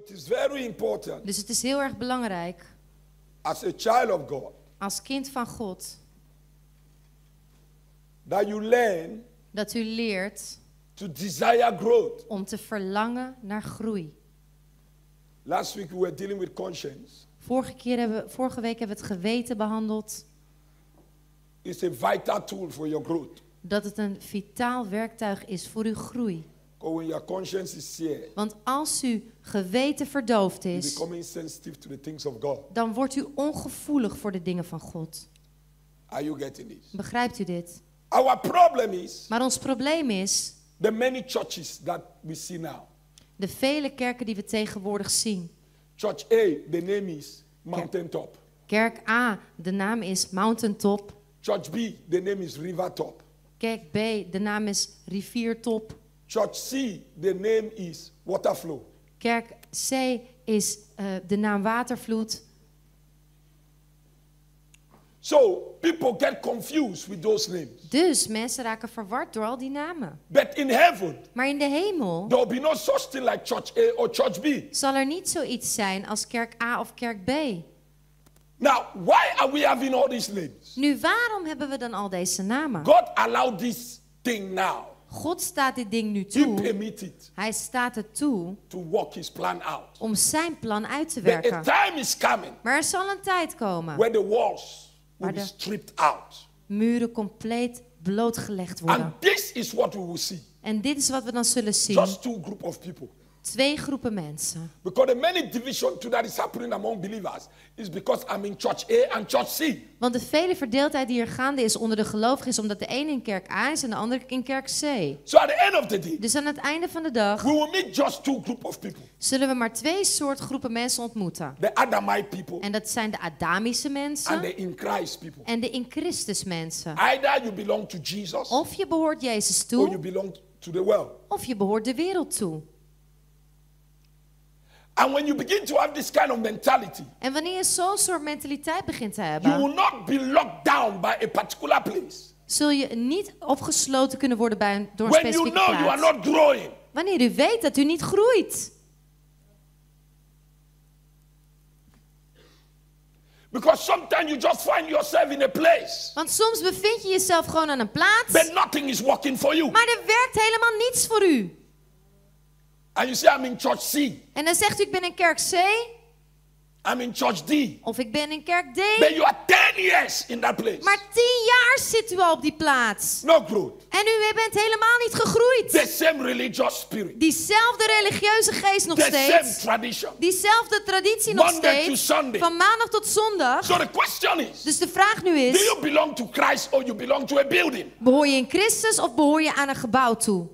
it is very important Dus het is heel erg belangrijk as a child of God als kind van God that you learn dat u leert to desire growth. om te verlangen naar groei. Last week we were dealing with conscience. Vorige week hebben we het geweten behandeld. It's a vital tool for your growth. Dat het een vitaal werktuig is voor uw groei. Because when your conscience is seared, Want als uw geweten verdoofd you is, become insensitive to the things of God. dan wordt u ongevoelig voor de dingen van God. Are you getting this? Begrijpt u dit? Our problem is Maar ons probleem is the many churches that we see now. de vele kerken die we tegenwoordig zien. Church A, the name is Mountaintop. Kerk A, de naam is Mountaintop. Church B, the name is Rivertop. Kerk B, de naam is Riviertop. Church C, the name is Waterflow. Kerk C is de naam Watervloed. So people get confused with those names. Dus mensen raken verward door al die namen. But in heaven, Maar in de hemel there will be no such thing like Church A or Church B. zal er niet zoiets zijn als kerk A of kerk B. Now, why are we having all these names? Nu, waarom hebben we dan al deze namen? God allowed this thing now. God staat dit ding nu He toe. permitted Hij staat het toe to work his plan out. om zijn plan uit te But a werken. time is coming Maar er zal een tijd komen where the walls will be Maar stripped out. muren compleet blootgelegd worden. And this is what we will see. En dit is wat we dan zullen zien. Just two group of people. 2 groepen mensen. Because the many division that is happening among believers is because I'm in Church A and Church C. Want de vele verdeeldheid die er gaande is onder de gelovigen is omdat de ene in kerk A is en de andere in kerk C. So at the end of the day, Dus aan het einde van de dag we will meet just two group of people. zullen we maar 2 soort groepen mensen ontmoeten. The Adamite people En dat zijn de Adamische and mensen the in Christ people. en de in Christus mensen. Either you belong to Jesus Of je behoort Jezus or you toe, belong to the world. of je behoort de wereld toe. And when you begin to have this kind of mentality, En wanneer je zo'n soort mentaliteit begint te you hebben, will not be locked down by a particular place. zul je niet opgesloten kunnen worden door een When you specifieke know you are plaats. not growing, Wanneer u weet dat u niet groeit. because sometimes you just find yourself in a place, Want soms bevind je jezelf gewoon aan een plaats, but nothing is working for you. maar er werkt helemaal niets voor u. And you say, I'm in Church C, En dan zegt u, ik ben in kerk C, I'm in Church D, of ik ben in kerk D. but you are 10 years in that place. Maar 10 jaar zit u al op die plaats. No growth. En u bent helemaal niet gegroeid. The same religious spirit, Diezelfde religieuze geest nog the same steeds. tradition. Diezelfde traditie nog Monday to steeds. Sunday. Van maandag tot zondag. So the question is, Dus de vraag nu do is, you belong to Christ or you belong to a building? behoor je in Christus of behoor je aan een gebouw toe?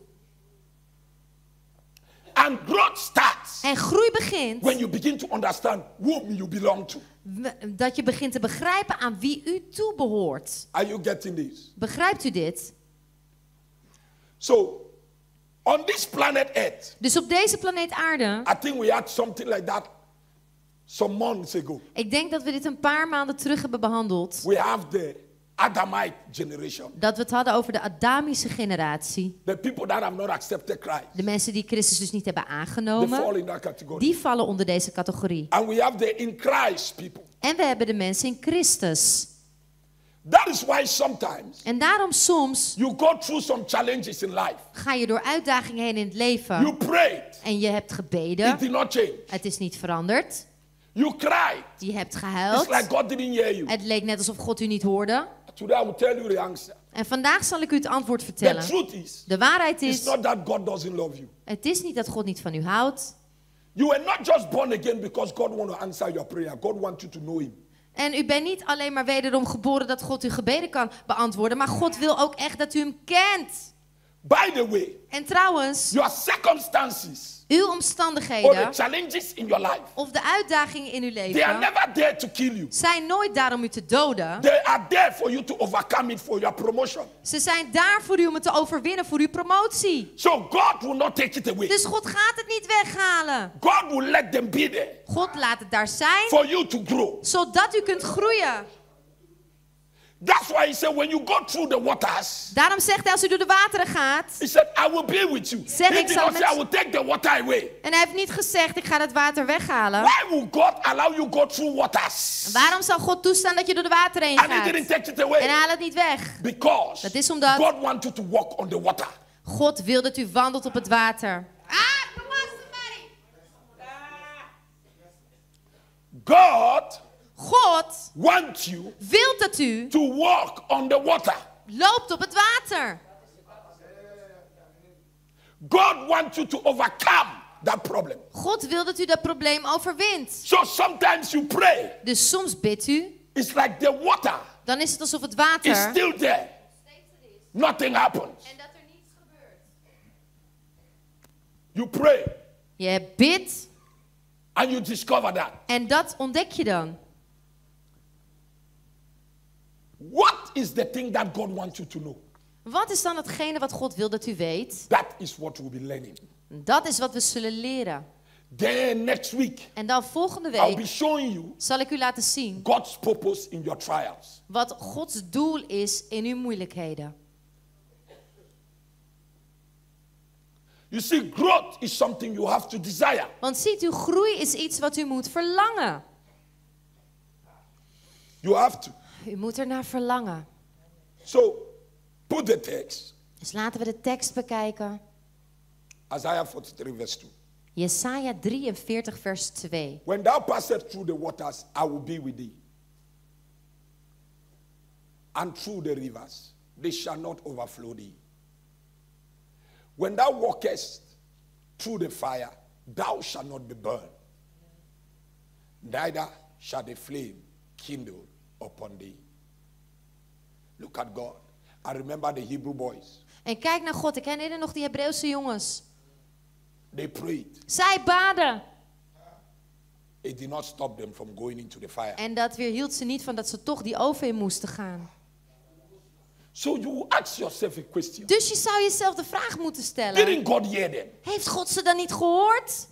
And growth starts En groei begint when you begin to understand whom you belong to. dat je begint te begrijpen aan wie u toe behoort. Are you getting this? Begrijpt u dit? So, on this planet Earth, Dus op deze planeet aarde, I think we had something like that some months ago. ik denk dat we dit een paar maanden terug hebben behandeld. We have the Adamite generation. Dat we het hadden over de Adamische generatie. The people that have not accepted Christ. De mensen die Christus dus niet hebben They fall aangenomen. in that category. Die vallen onder deze categorie. And we have the in Christ people. En we hebben de mensen in Christus. That is why sometimes En daarom soms you go through some challenges in life. ga je door uitdagingen heen in het leven. You prayed. En je hebt It gebeden. did not change. Het is niet veranderd. You cried. Je hebt It's gehuild. like God didn't hear you. Het leek net alsof God u niet hoorde. Today I will tell you the answer. En vandaag zal ik u het antwoord The vertellen. truth is, De waarheid it's is, not that God doesn't love you. het is niet dat God niet van u houdt. You were not just born again because God wants to answer your prayer. God wants you to know Him. En u bent niet alleen maar wederom geboren dat God uw gebeden kan beantwoorden. Maar God wil ook echt dat u hem kent. By the way, En trouwens, your circumstances uw or the omstandigheden challenges in your life, of de uitdagingen in uw they are leven never there to kill you. zijn nooit daar om u te doden. They are there for you to overcome it for your promotion. Ze zijn daar voor u om het te overwinnen voor uw promotie. So God will not take it away. Dus God gaat het niet weghalen. God will let them be there God laat het daar zijn, for you to grow. zodat u kunt groeien. That's why he said, when you go through the waters, Daarom zegt hij, als u door de wateren gaat. he said, I will be with you. Zeg, He ik did zal not met- say, I will take the water away. En hij heeft niet gezegd, ik ga het water weghalen. Why will God allow you go through waters? Waarom zal God toestaan dat je door de wateren heen And he didn't gaat? take it En away. haal het niet weg. Because Dat is omdat- God wants you to walk on the water. God wil dat u wandelt op het water. Come on, somebody. God God wants you wil dat u to walk on the water. loopt op het water. God wants you to overcome that problem. God wil dat u dat probleem overwint. So sometimes you pray. Dus soms bidt u, It's like the water dan is het alsof het is water... still there. Nothing happens. En dat er niets gebeurt. You pray Je bidt and you discover that. en dat ontdek je dan. What is the thing that God wants you to know? Wat is dan hetgene wat God wil dat u weet? That is what we'll be learning. Dat is wat we zullen leren. Then next week, En dan volgende I'll be week showing you zal ik u laten zien God's purpose in your trials. wat Gods doel is in uw moeilijkheden. You see, growth is something you have to desire. Want ziet u, groei is iets wat u moet verlangen. You have to. U moet ernaar verlangen. So, put the text. Dus laten we de tekst bekijken. Isaiah 43 verse 2. Jesaja 43 vers 2. When thou passest through the waters, I will be with thee. And through the rivers, they shall not overflow thee. When thou walkest through the fire, thou shalt not be burned. Neither shall the flame kindle upon thee. Look at God. I remember the Hebrew boys. En kijk naar God. Ik herinner nog die Hebreeuwse jongens. They prayed. Zij baden. It did not stop them from going into the fire. En dat weerhield ze niet van dat ze toch die oven in moesten gaan. So you ask yourself a question. Dus je zou jezelf de vraag moeten stellen. Didn't God hear them? Heeft God ze dan niet gehoord?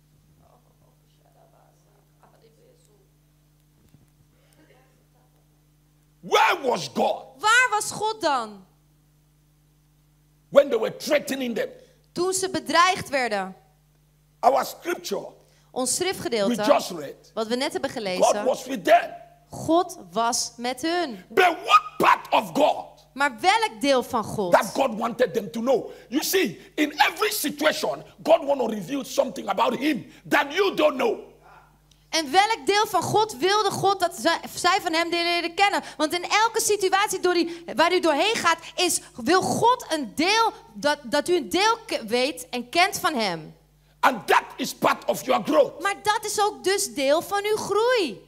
Where was God Waar was God dan? when they were threatening them? Toen ze bedreigd werden. Our scripture Ons we schriftgedeelte, just read, wat we net hebben God gelezen. was with them. God was met hun. But what part of God Maar welk deel van God? that God wanted them to know? You see, in every situation, God want to reveal something about him that you don't know. En welk deel van God wilde God dat zij van hem leren kennen? Want in elke situatie waar u doorheen gaat, wil God een deel, dat u een deel weet en kent van hem. And that is part of your growth. Maar dat is ook dus deel van uw groei.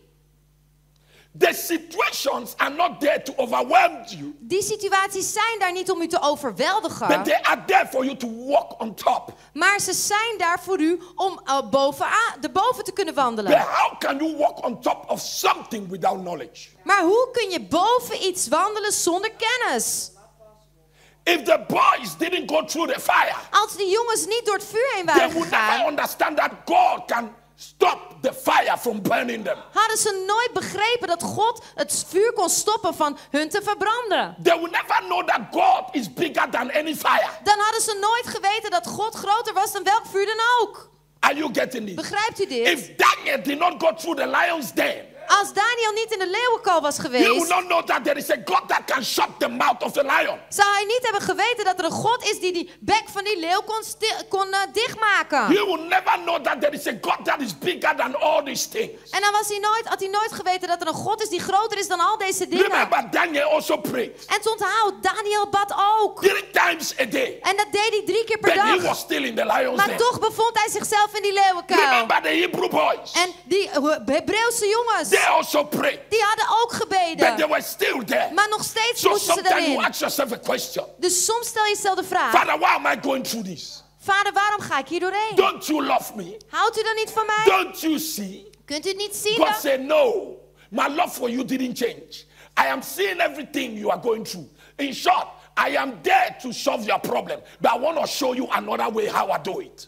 The situations are not there to overwhelm you, Die situaties zijn daar niet om u te overweldigen. but they are there for you to walk on top. Maar ze zijn daar voor u om boven te kunnen But wandelen. how can you walk on top of something without knowledge? Maar hoe kun je boven iets wandelen zonder kennis? If the boys didn't go through the fire, Als die jongens niet door het vuur heen they waren would never gegaan, understand that God can stop the fire from burning them. hadden ze nooit begrepen dat God het vuur kon stoppen van hun te verbranden. They will never know that God is bigger than any fire. Dan hadden ze nooit geweten dat God groter was dan welk vuur dan ook. Are you getting this? Begrijpt u dit? If Daniel did not go through the lion's den, Als Daniel niet in de leeuwenkal was he would geweest, not know that there is a God that can shut the mouth of the lion. zou hij niet hebben geweten dat er een God is die die bek van die leeuw kon dichtmaken. He will never know that there is a God that is bigger than all these things. En dan had hij nooit geweten dat er een God is die groter is dan al deze dingen. Remember, Daniel also prayed En onthoud, Daniel bad ook. 3 times a day, En dat deed hij 3 keer per but he dag. was still in the lion's Maar den. toch bevond hij zichzelf in die leeuwenkuil. Remember the Hebrew boys. En die Hebreeuwse jongens, They also prayed, die hadden ook but gebeden. they were still there. Maar nog steeds So moesten ze sometimes you erin. ask yourself a question. Dus soms stel je jezelf de vraag: Father, why am I going through this? Vader, waarom ga ik hier doorheen? Don't you love me? Houdt u dan niet van mij? Don't you see? Kunt u het niet zien? God dan? said, no, my love for you didn't change. I am seeing everything you are going through. In short, I am there to solve your problem, but I want to show you another way how I do it.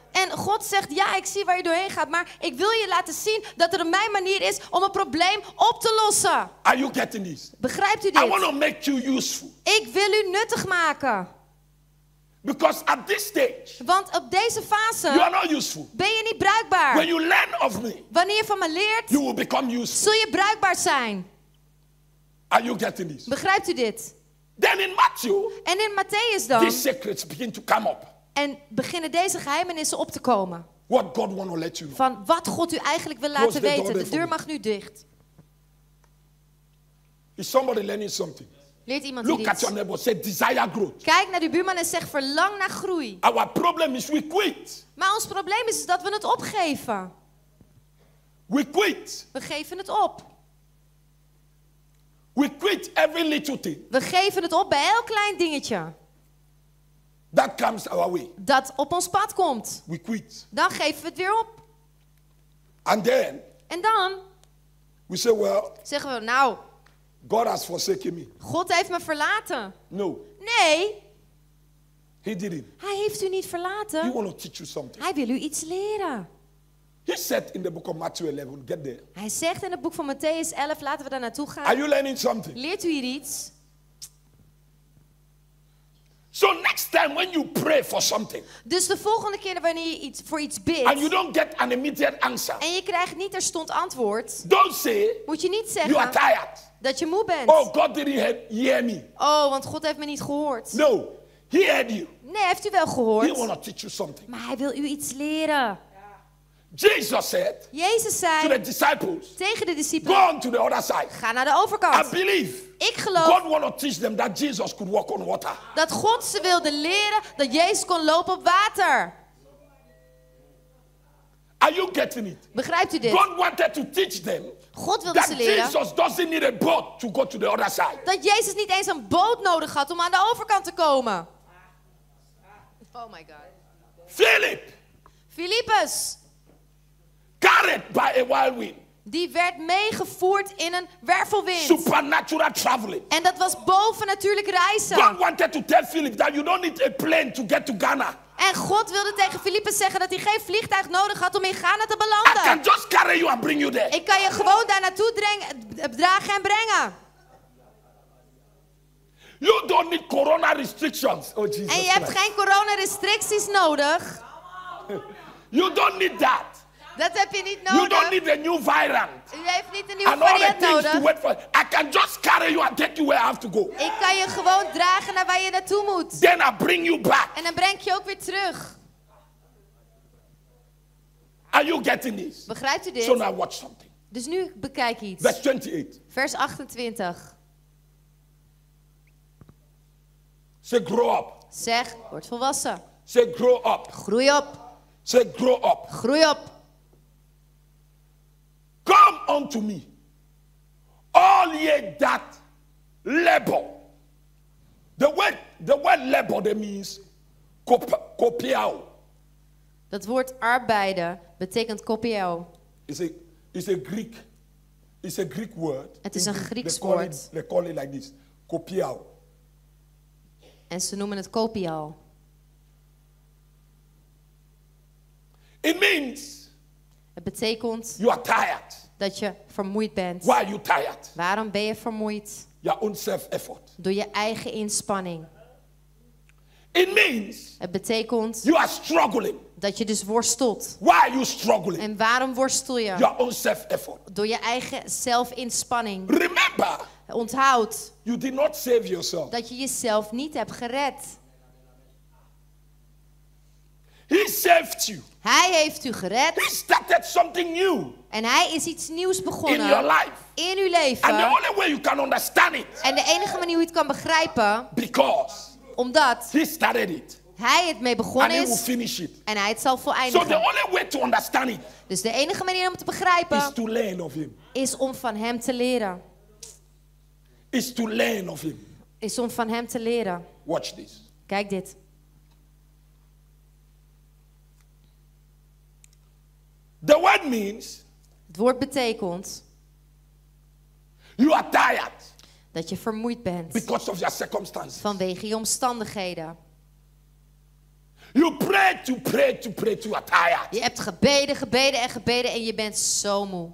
En God zegt, ja, ik zie waar je doorheen gaat, maar ik wil je laten zien dat er mijn manier is om een probleem op te lossen. Are you getting this? Begrijpt u I want dit? to make you useful. Ik wil u nuttig maken. Because at this stage, Want op deze you fase are not useful. ben je niet bruikbaar. When you learn of me, Wanneer je van me leert, you will become useful. zul je bruikbaar zijn. Are you getting this? Begrijpt u dit? Then in Matthew, En in Matthäus dan, these secrets begin to come up. en beginnen deze geheimenissen op te komen. What God want to let you know. Van wat God u eigenlijk wil Close laten the door weten. there De for deur me. mag nu dicht. Is somebody learning something? Leert iemand Look hier at iets? your neighbor. Say desire growth. Kijk naar de buurman en zeg verlang naar groei. Our problem is we quit. Maar ons probleem is dat we het opgeven. We quit. We geven het op. We quit every little thing We geven het op bij elk klein dingetje that comes our way. dat op ons pad komt. We quit. Dan geven we het weer op. And then En dan we say, well, zeggen we, nou, God has forsaken me. God heeft me verlaten. No, Nee, he didn't. hij heeft u niet He verlaten. want to teach you something. Hij wil u iets leren. He said in the book of Matthew 11, get there. Hij zegt in het boek van Matthäus 11, laten we daar naartoe Are gaan. you learning something? Leert u hier iets? So next time when you pray for something Dus de volgende keer wanneer je voor iets and you bidt don't get an immediate answer, en je krijgt niet terstond antwoord, don't say moet je niet you are zeggen tired. dat je moe bent. Oh, God didn't hear me. Oh, want God heeft me niet gehoord. No, he heard you. Nee, heeft u wel He gehoord. want to teach you something. Maar hij wil u iets leren. Jesus said Jezus to the zei disciples, tegen de go discipelen, on to the other side. ga naar de I overkant. believe Ik geloof God want to teach them that Jesus could walk on water. dat God ze wilde leren dat Jezus kon lopen op water. Are you getting it? Begrijpt u dit? God wanted to teach them God wilde that ze leren Jesus doesn't need a boat to go to the other side. dat Jezus niet eens een boot nodig had om aan de overkant te komen. Oh my God. Philip, Filippus, carried by a wild wind, die werd meegevoerd in een wervelwind. supernatural traveling. En dat was bovennatuurlijk God reizen. wanted to tell Philip that you don't need a plane to get to Ghana. En God wilde tegen Filippus zeggen dat hij geen vliegtuig nodig had om in Ghana te I can belanden. just carry you and bring you there. Ik kan je gewoon daar naartoe dragen en brengen. You don't need corona restrictions. Oh, Jesus En je hebt Christ. geen coronarestricties nodig. You don't need that. Dat heb je niet You don't nodig. need a new variant. U heeft niet een nieuwe And all the variant things to nodig. wait for. I can just carry you and take you where I have to go. Ik kan je gewoon dragen naar waar je naartoe moet. Then I bring you back. En dan breng ik je ook weer terug. Are you getting this? Begrijpt u So dit? now watch something. Dus nu bekijk iets. Verse 28. Vers 28. Say grow up. Zeg, word volwassen. Say grow up. Groei op. Say grow up. Groei op. Come unto me, all ye that labor. The word labor, that means kopiao. Dat woord arbeiden betekent kopiao. It's a Greek word. Het is een Grieks They call woord. They call it like this, kopiao. En ze noemen het kopiao. It means Het betekent you are tired. dat je vermoeid bent. Why are you tired? Waarom ben je vermoeid? Your own self-effort. Door je eigen inspanning. It means Het betekent you are struggling. dat je dus worstelt. Why are you struggling? En waarom worstel je? Your own self-effort. Door je eigen zelfinspanning. Remember, Onthoud you did not save yourself. dat je jezelf niet hebt gered. He saved you. Hij heeft u gered. He started something new En hij is iets nieuws in your begonnen life. in uw And the leven. only way you can understand it, En de enige manier hoe je het kan begrijpen, because omdat he started it hij het mee and begonnen he will is finish it. en hij het zal So the voleindigen. only way to understand it Dus de enige manier om het te is begrijpen to learn of him. is om van hem te leren. Is to learn of him. Is om van hem te leren. Watch this. Kijk dit. The word means Het woord betekent you are tired dat je vermoeid bent because of your circumstances. vanwege je omstandigheden. You pray to pray to pray to you are tired. Je hebt gebeden en je bent zo moe.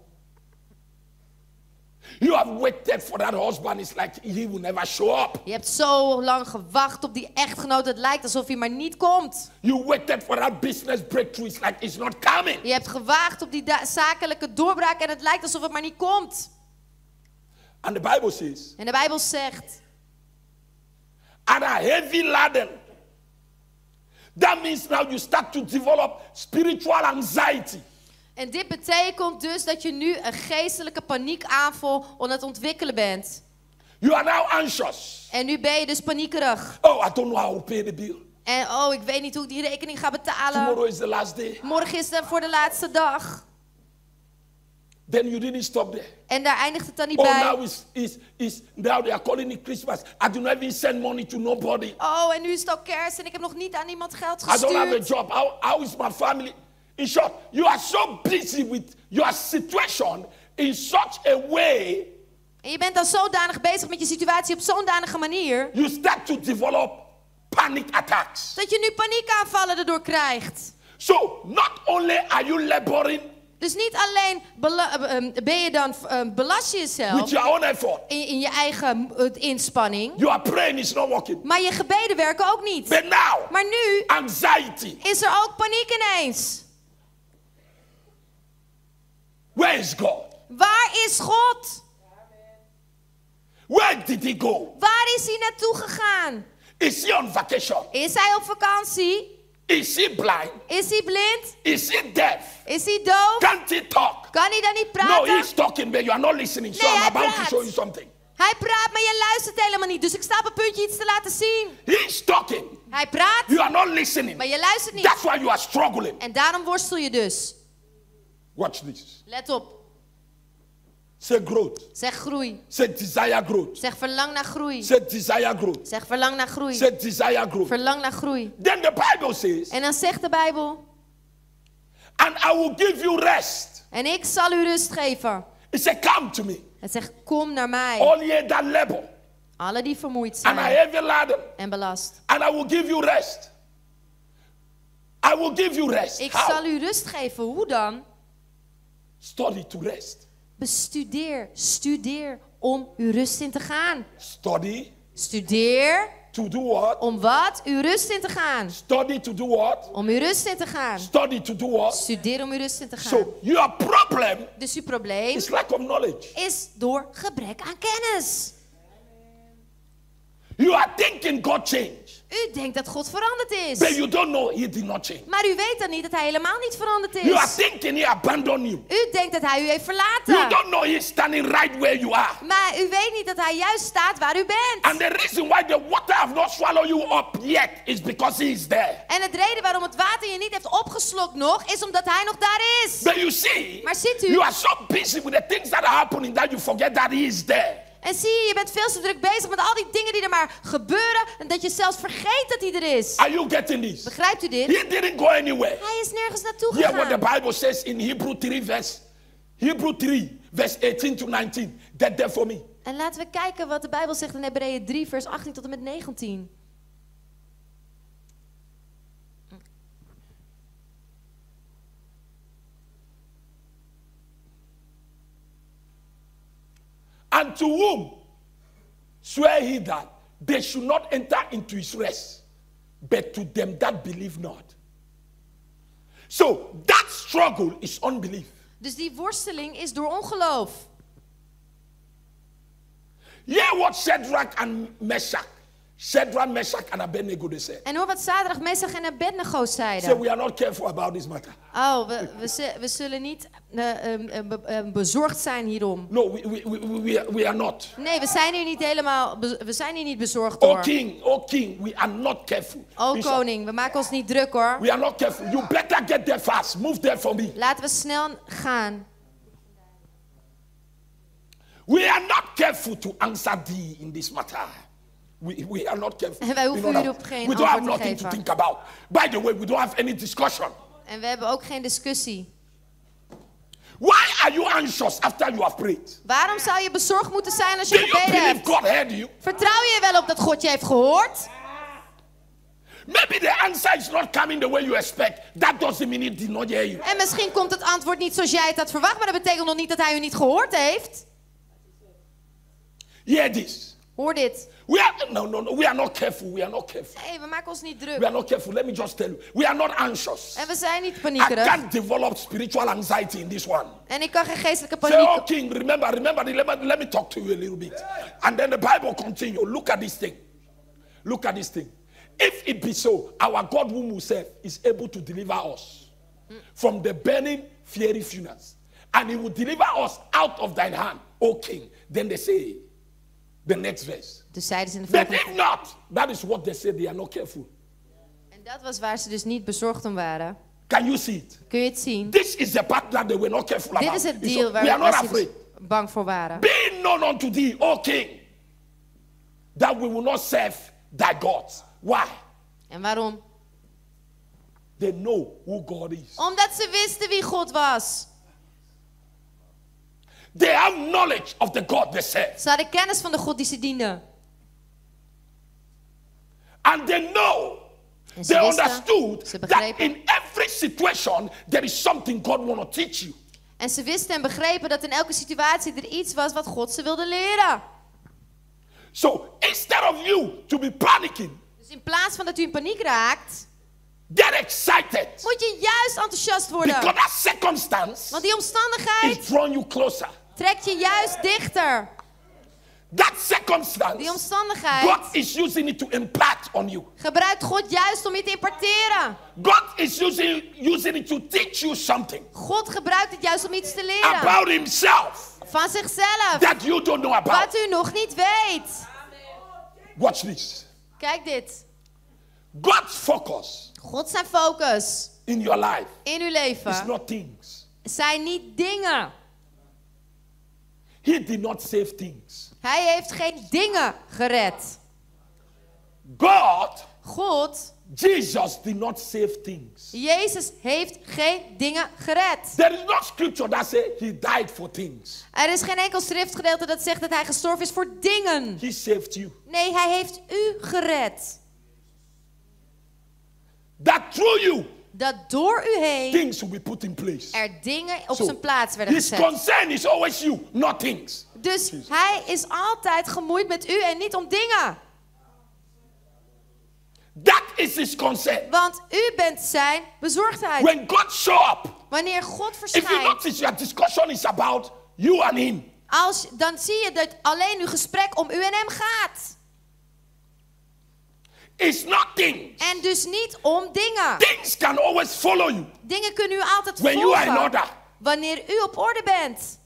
You have waited for that husband. It's like he will never show up. Je hebt zo lang gewacht op die echtgenoot. Het lijkt alsof hij maar niet komt. You waited for that business breakthrough. It's like it's not coming. Je hebt gewacht op die zakelijke doorbraak en het lijkt alsof het maar niet komt. And the Bible says, En de Bijbel zegt, and a heavy laden. That means now you start to develop spiritual anxiety. en dit betekent dus dat je nu een geestelijke paniekaanval aan het ontwikkelen bent. You are now anxious. En nu ben je dus paniekerig. Oh, I don't know how to pay the bill. En ik weet niet hoe ik die rekening ga betalen. Tomorrow is the last day. Morgen is het voor de laatste dag. Then you didn't stop there. En daar eindigt het dan niet Oh, bij. now they are calling it Christmas. I do not even send money to nobody. En nu is het al kerst en ik heb nog niet aan iemand geld I don't have a gestuurd. job. How is my family? In short, you are so busy with your situation in such a way. En je bent dan zodanig bezig met je situatie op zo'n danige manier. You start to develop panic attacks. Dat je nu paniekaanvallen erdoor krijgt. So not only are you laboring Dus niet alleen ben je dan belast je with jezelf your own effort. in je eigen inspanning. Your praying is not working. Maar je gebeden werken ook niet. But now, Maar nu anxiety. is er ook paniek ineens. Where is God? Waar is God? Where did he go? Waar is hij naartoe gegaan? Is he on vacation? Is hij op vakantie? Is he blind? Is hij blind? Is he deaf? Is hij doof? Can't he talk? Kan hij dan niet No, praten? he's talking, but you are not listening. So Nee, I'm hij about to praat. show you something. Hij praat, maar je luistert helemaal niet. Dus ik sta op een puntje iets te laten zien. He's talking. Hij praat, You are not listening. maar je luistert niet. That's why you are struggling. En daarom worstel je dus. Watch this. Let op. Say growth. Zeg groei. Say desire growth. Zeg verlang naar groei. Say desire growth. Zeg verlang naar groei. Say desire growth. Verlang naar groei. Then the Bible says, En dan zegt de Bijbel, and I will give you rest. en ik zal u rust geven. It said, come to me. Het zegt, kom naar mij. All ye that labor Alle die vermoeid and are zijn heavy laden, en belast. and I will give you rest. I will give you rest. Ik How? zal u rust geven. Hoe dan? Study to rest. Studeer om uw rust in te gaan. Study Studeer to do what? om wat? Uw rust in te gaan. Study to do what? Om uw rust in te gaan. Study to do what? Studeer om uw rust in te gaan. So your problem Dus uw probleem is lack of knowledge. is door gebrek aan kennis. You are thinking God changed, U denkt dat God veranderd is. but you don't know He did not change. Maar u weet dan niet dat hij helemaal niet veranderd You are is. thinking He abandoned you. U denkt dat hij u heeft You verlaten. don't know He's standing right where you are. Maar u weet niet dat hij juist staat waar u bent. And the reason why the water have not swallowed you up yet is because He is there. En het reden waarom het water je niet heeft opgeslokt nog, is omdat hij nog daar is. But you see, Maar ziet u- you are so busy with the things that are happening that you forget that He is there. En zie je, je bent veel te druk bezig met al die dingen die er maar gebeuren. En dat je zelfs vergeet dat hij er is. Are you getting this? Begrijpt u dit? He didn't go anywhere. Hij is nergens naartoe Hear what the gegaan. Bible says in Hebrew 3 verse 18 to 19. Get there for me. En laten we kijken wat de Bijbel zegt in Hebreeën 3 vers 18 tot en met 19. And to whom swear he that they should not enter into his rest, but to them that believe not. So that struggle is unbelief. Dus die worsteling is door ongeloof. Hear what Shadrach, Meshach, and Abednego they said. En hoor wat Sadrach, Mesach en Abednego Say zeiden. we are not careful about this matter. Oh, we zullen niet bezorgd zijn hierom. No, we are not. Nee, we zijn hier niet helemaal, we zijn hier niet bezorgd Oh door. king, we are not careful. Oh Bishop, koning, we maken ons niet druk hoor. we are not careful. You better get there fast. Move there for me. Laten we snel gaan. We are not careful to answer thee in this matter. We are not careful. En wij hoeven You know hierop that? geen We don't have antwoord te nothing to geven. think about. By the way, we don't have any discussion. En we hebben ook geen discussie. Why are you anxious after you have prayed? Waarom zou je bezorgd moeten zijn als Do je you gebeden believe hebt? God heard you? Vertrouw je wel op dat God je heeft gehoord? Maybe the answer is not coming the way you expect. That doesn't mean he did not hear you. En misschien komt het antwoord niet zoals jij het had verwacht, maar dat betekent nog niet dat hij u niet gehoord heeft. Hear this. Hoor dit. We are not careful. We are not careful. Nee, we maken ons niet We druk. are not careful. Let me just tell you. We are not anxious. En we zijn niet I paniekerig. can't develop spiritual anxiety in this one. En ik kan geen geestelijke Say, oh paniek. King, remember, let me talk to you a little bit. And then the Bible continues. Look at this thing. Look at this thing. If it be so, our God whom we serve is able to deliver us from the burning, fiery furnace. And he will deliver us out of thine hand, O King. Then they say, the next verse. Dus zeiden ze in de But volgende. if not, that is what they say, they are not careful. En dat was waar ze dus niet bezorgd om waren. Can you see it? Kun je het zien? This is the part that they were not careful Dit about. is het It's deal so- we are not waar ze afraid. dus bang voor waren. Be known unto thee, O King, that we will not serve thy gods. Why? En waarom? They know who God is. Omdat ze wisten wie God was. They have knowledge of the God they serve. Ze hadden kennis van de God die ze dienden. And they know, En ze they wisten, understood ze that begrepen. in every situation there is something God want to teach you. En ze wisten en begrepen dat in elke situatie er iets was wat God ze wilde leren. So instead of you to be panicking, Dus in plaats van dat u in paniek raakt, get excited. moet je juist enthousiast worden. Because that circumstance Want die omstandigheid is drawing you closer. trekt je juist dichter. That Die circumstance, omstandigheid God is using it to impart on you. gebruikt God juist om je te imparteren. God is using it to teach you something God gebruikt het juist om iets te leren. about himself Van zichzelf. that you don't know about. Wat u nog niet weet. Watch this. Kijk dit. God's focus God zijn focus in your life in uw is leven not things. zijn niet dingen. He did not save things. Hij heeft geen dingen gered. God, Jesus did not save things. Jezus heeft geen dingen gered. There is no scripture that says he died for things. Er is geen enkel schriftgedeelte dat zegt dat hij gestorven is voor dingen. He saved you. Nee, hij heeft u gered. That through you, Dat door u heen things will be put in place. er dingen op So, zijn plaats werden his gezet. concern is always you, not things. Dus hij is altijd gemoeid met u en niet om dingen. That is his concern. Want u bent zijn bezorgdheid. When God show up, Wanneer God if you verschijnt, notice your discussion is about you and him. dan zie je dat alleen uw gesprek om u en hem gaat. It's not things. En dus niet om dingen. Things can always follow you Dingen kunnen u altijd when you are in volgen. order. Wanneer u op orde bent.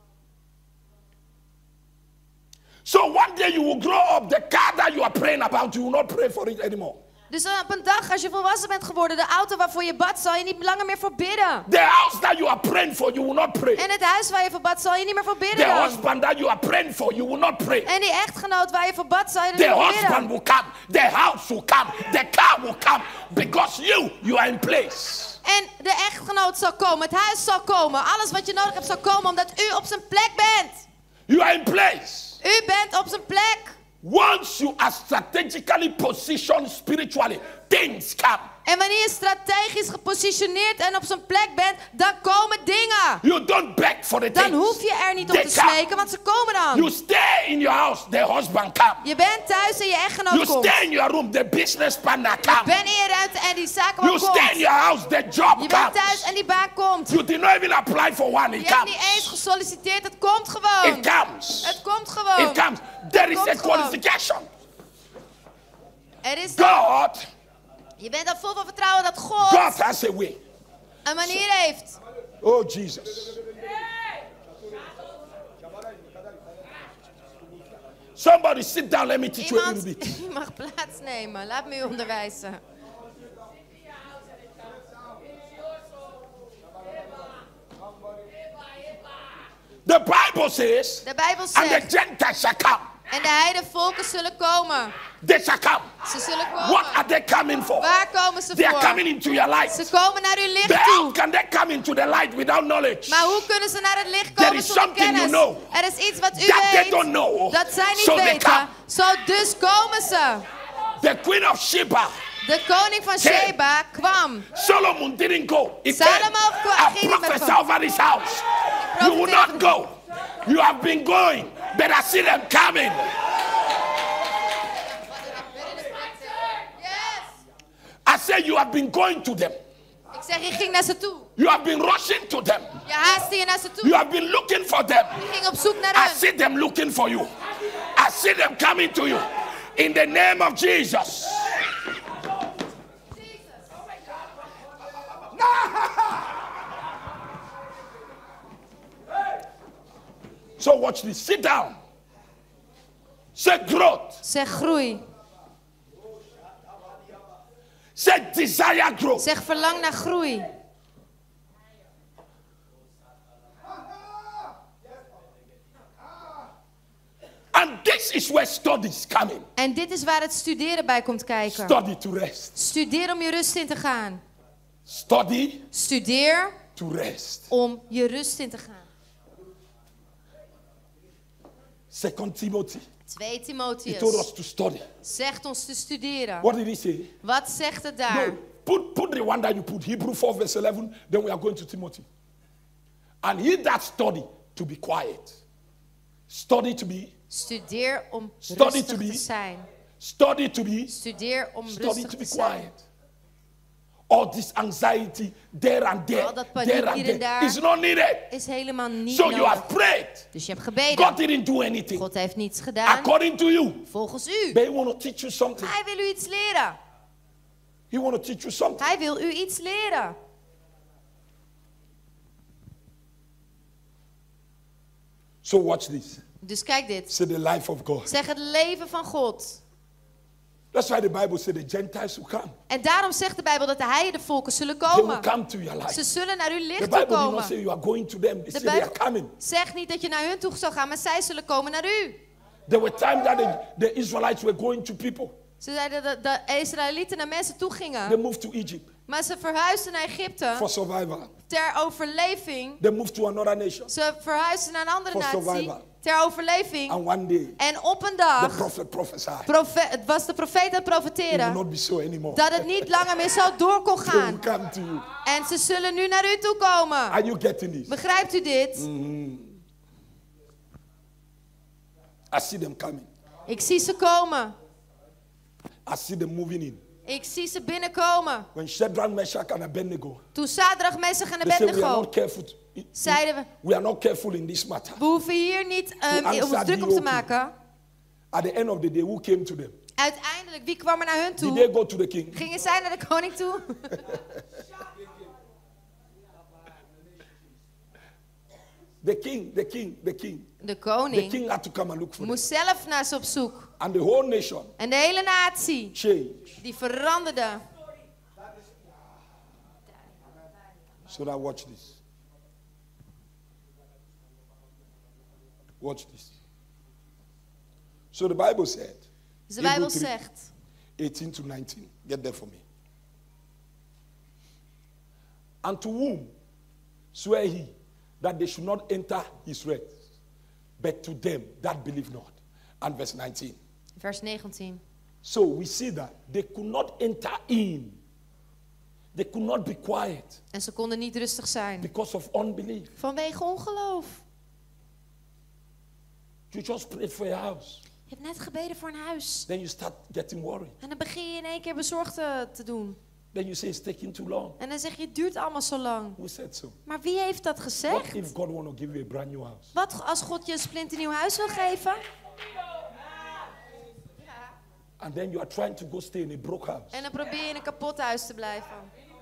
So one day you will grow up, the car that you are praying about, you will not pray for it anymore. Dus op een dag, als je volwassen bent geworden, de auto waarvoor je bad, zal je niet langer meer voor bidden. The house that you are praying for, you will not pray. En het huis waar je voor bad, zal je niet meer voor The bidden dan. husband that you are praying for, you will not pray. En die echtgenoot waar je voor bad, zal je er The niet voor husband bidden. will come, the house will come, the car will come, because you are in place. En de echtgenoot zal komen, het huis zal komen. Alles wat je nodig hebt zal komen, omdat u op zijn plek bent. You are in place. U bent op zijn plek. Once you are strategically positioned spiritually, things come. En wanneer je strategisch gepositioneerd en op zijn plek bent, dan komen dingen. You don't beg for the Dan things. hoef je er niet om They te come. smeken, want ze komen You dan. stay in your house, the husband come. Je bent thuis en je echtgenoot You komt. stay in your room, the business partner Je come. bent in je ruimte en die zakenman You stay in komt. your house, the job Je bent thuis comes. en die baan komt. You did not even apply for one, Je it hebt niet comes. eens gesolliciteerd, het komt gewoon. It comes. Het komt gewoon. It comes. There is a komt gewoon. qualification. Er is God je bent er vol van vertrouwen dat God God has a way. een manier heeft. Oh, Jesus. Somebody sit down, let me teach you a little Iemand, bit. je mag plaatsnemen. Laat me u onderwijzen. The Bible says, De Bijbel and the zegt, Gentiles shall come. en de heidenvolken zullen komen. They shall come. Ze zullen What are komen. they coming for? Waar komen ze They are coming voor? into your light. Ze komen naar uw But licht how toe. can they come into the light without knowledge? Maar hoe kunnen ze naar het licht There komen is zonder something you kennis? know Er is iets wat u that they weet, don't know. dat zij niet So they come. weten. Zo dus komen ze. The Queen of Sheba De koning van Sheba kwam. Solomon didn't go. He Salomo came. ging I niet met prophesy hem. over this house. You will not go. You have been going, but I see them coming. I say you have been going to them. Ik zeg, je ging naar ze toe. You have been rushing to them. Je haastte je naar ze toe. You have been looking for them. Je ging op zoek naar I hen. see them looking for you. I see them coming to you. In the name of Jesus. So watch this. Sit down. Say growth. Zeg groei. Say desire growth. Zeg verlang naar groei. And this is where studies come in. En dit is waar het studeren bij komt kijken. Study to rest. Studeer om je rust in te gaan. Study Studeer to rest. om je rust in te gaan. 2 Timothy. 2 He Timotheus told us to study. zegt ons te studeren. What did he say? Wat zegt het daar? No, put the one that you put, Hebrew 4 verse 11, then we are going to Timothy. And he that study to be quiet. Study to be, Studeer om Study rustig to be- te zijn. study to be, Studeer om study rustig to te be zijn. quiet. All this anxiety there and there, Al dat paniek there and hier en there, daar. is not needed. Is helemaal niet So you have nodig. prayed. Dus je hebt gebeden. God didn't do anything. God heeft niets gedaan. According to you. Volgens u. But he want to teach you something. Hij wil u iets leren. He want to teach you something. Hij wil u iets leren. So watch this. Dus kijk dit. Say the life of God. Zeg het leven van God. That's why the Bible said the Gentiles will come. En daarom zegt de Bijbel dat de heidenvolken zullen They will komen. come to your life. Ze zullen naar uw The licht toe Bible did not komen. say you are going to them. They De say they are Bijbel coming. zegt niet dat je naar hun toe zou gaan, maar zij zullen komen naar u. There were times that the Israelites were going to people. Ze zeiden dat de Israëlieten naar mensen toe They gingen, moved to Egypt maar ze verhuisden naar Egypte for survival. ter overleving. They moved to another nation. Ze verhuisden naar een andere For natie survival. ter overleving. And one day, En op een the dag, prophet prophesied. het was de profeet aan het It will profeteren, not be so anymore. dat het niet langer meer zo door kon They will gaan. come to you. En ze zullen nu naar u toe komen. Are you getting this? Begrijpt u dit? I see them coming. Ik zie ze komen. I see them moving in. Ik zie ze binnenkomen. When Shadrach, Meshach, and Abednego, Toen Sadrach, Mesach en they said we are Abednego not careful. zeiden we, We are not careful in this matter. we hoeven hier niet answer ons druk op te the maken. At the end of the day, who came to them? Uiteindelijk, wie kwam er naar hun Did toe? they go to the king? Gingen zij naar de koning toe? The king. De The koning king had to come and look for them. moest zelf naar ze op zoek. And the whole nation En de hele natie, changed. die veranderde. So now watch this. Watch this. So the Bible said, Dus de Bijbel Hebrew 3, zegt, 18 to 19. Get there for me. And to whom swear he that they should not enter his rest, but to them that believe not. And verse 19. vers 19. So we see that they could not enter in. They could not be quiet En ze konden niet rustig zijn. because of unbelief. Vanwege ongeloof. You just prayed for your house. Je hebt net gebeden voor een huis. Then you start getting worried. En dan begin je in één keer bezorgd te doen. Then you say it's taking too long. En dan zeg je, het duurt allemaal zo lang. Who said so? Maar wie heeft dat What gezegd? if God want to give you a brand new house? Wat als God je een splinternieuw huis wil geven? And then you are trying to go stay in a broke house. En dan probeer je in een kapot huis te blijven.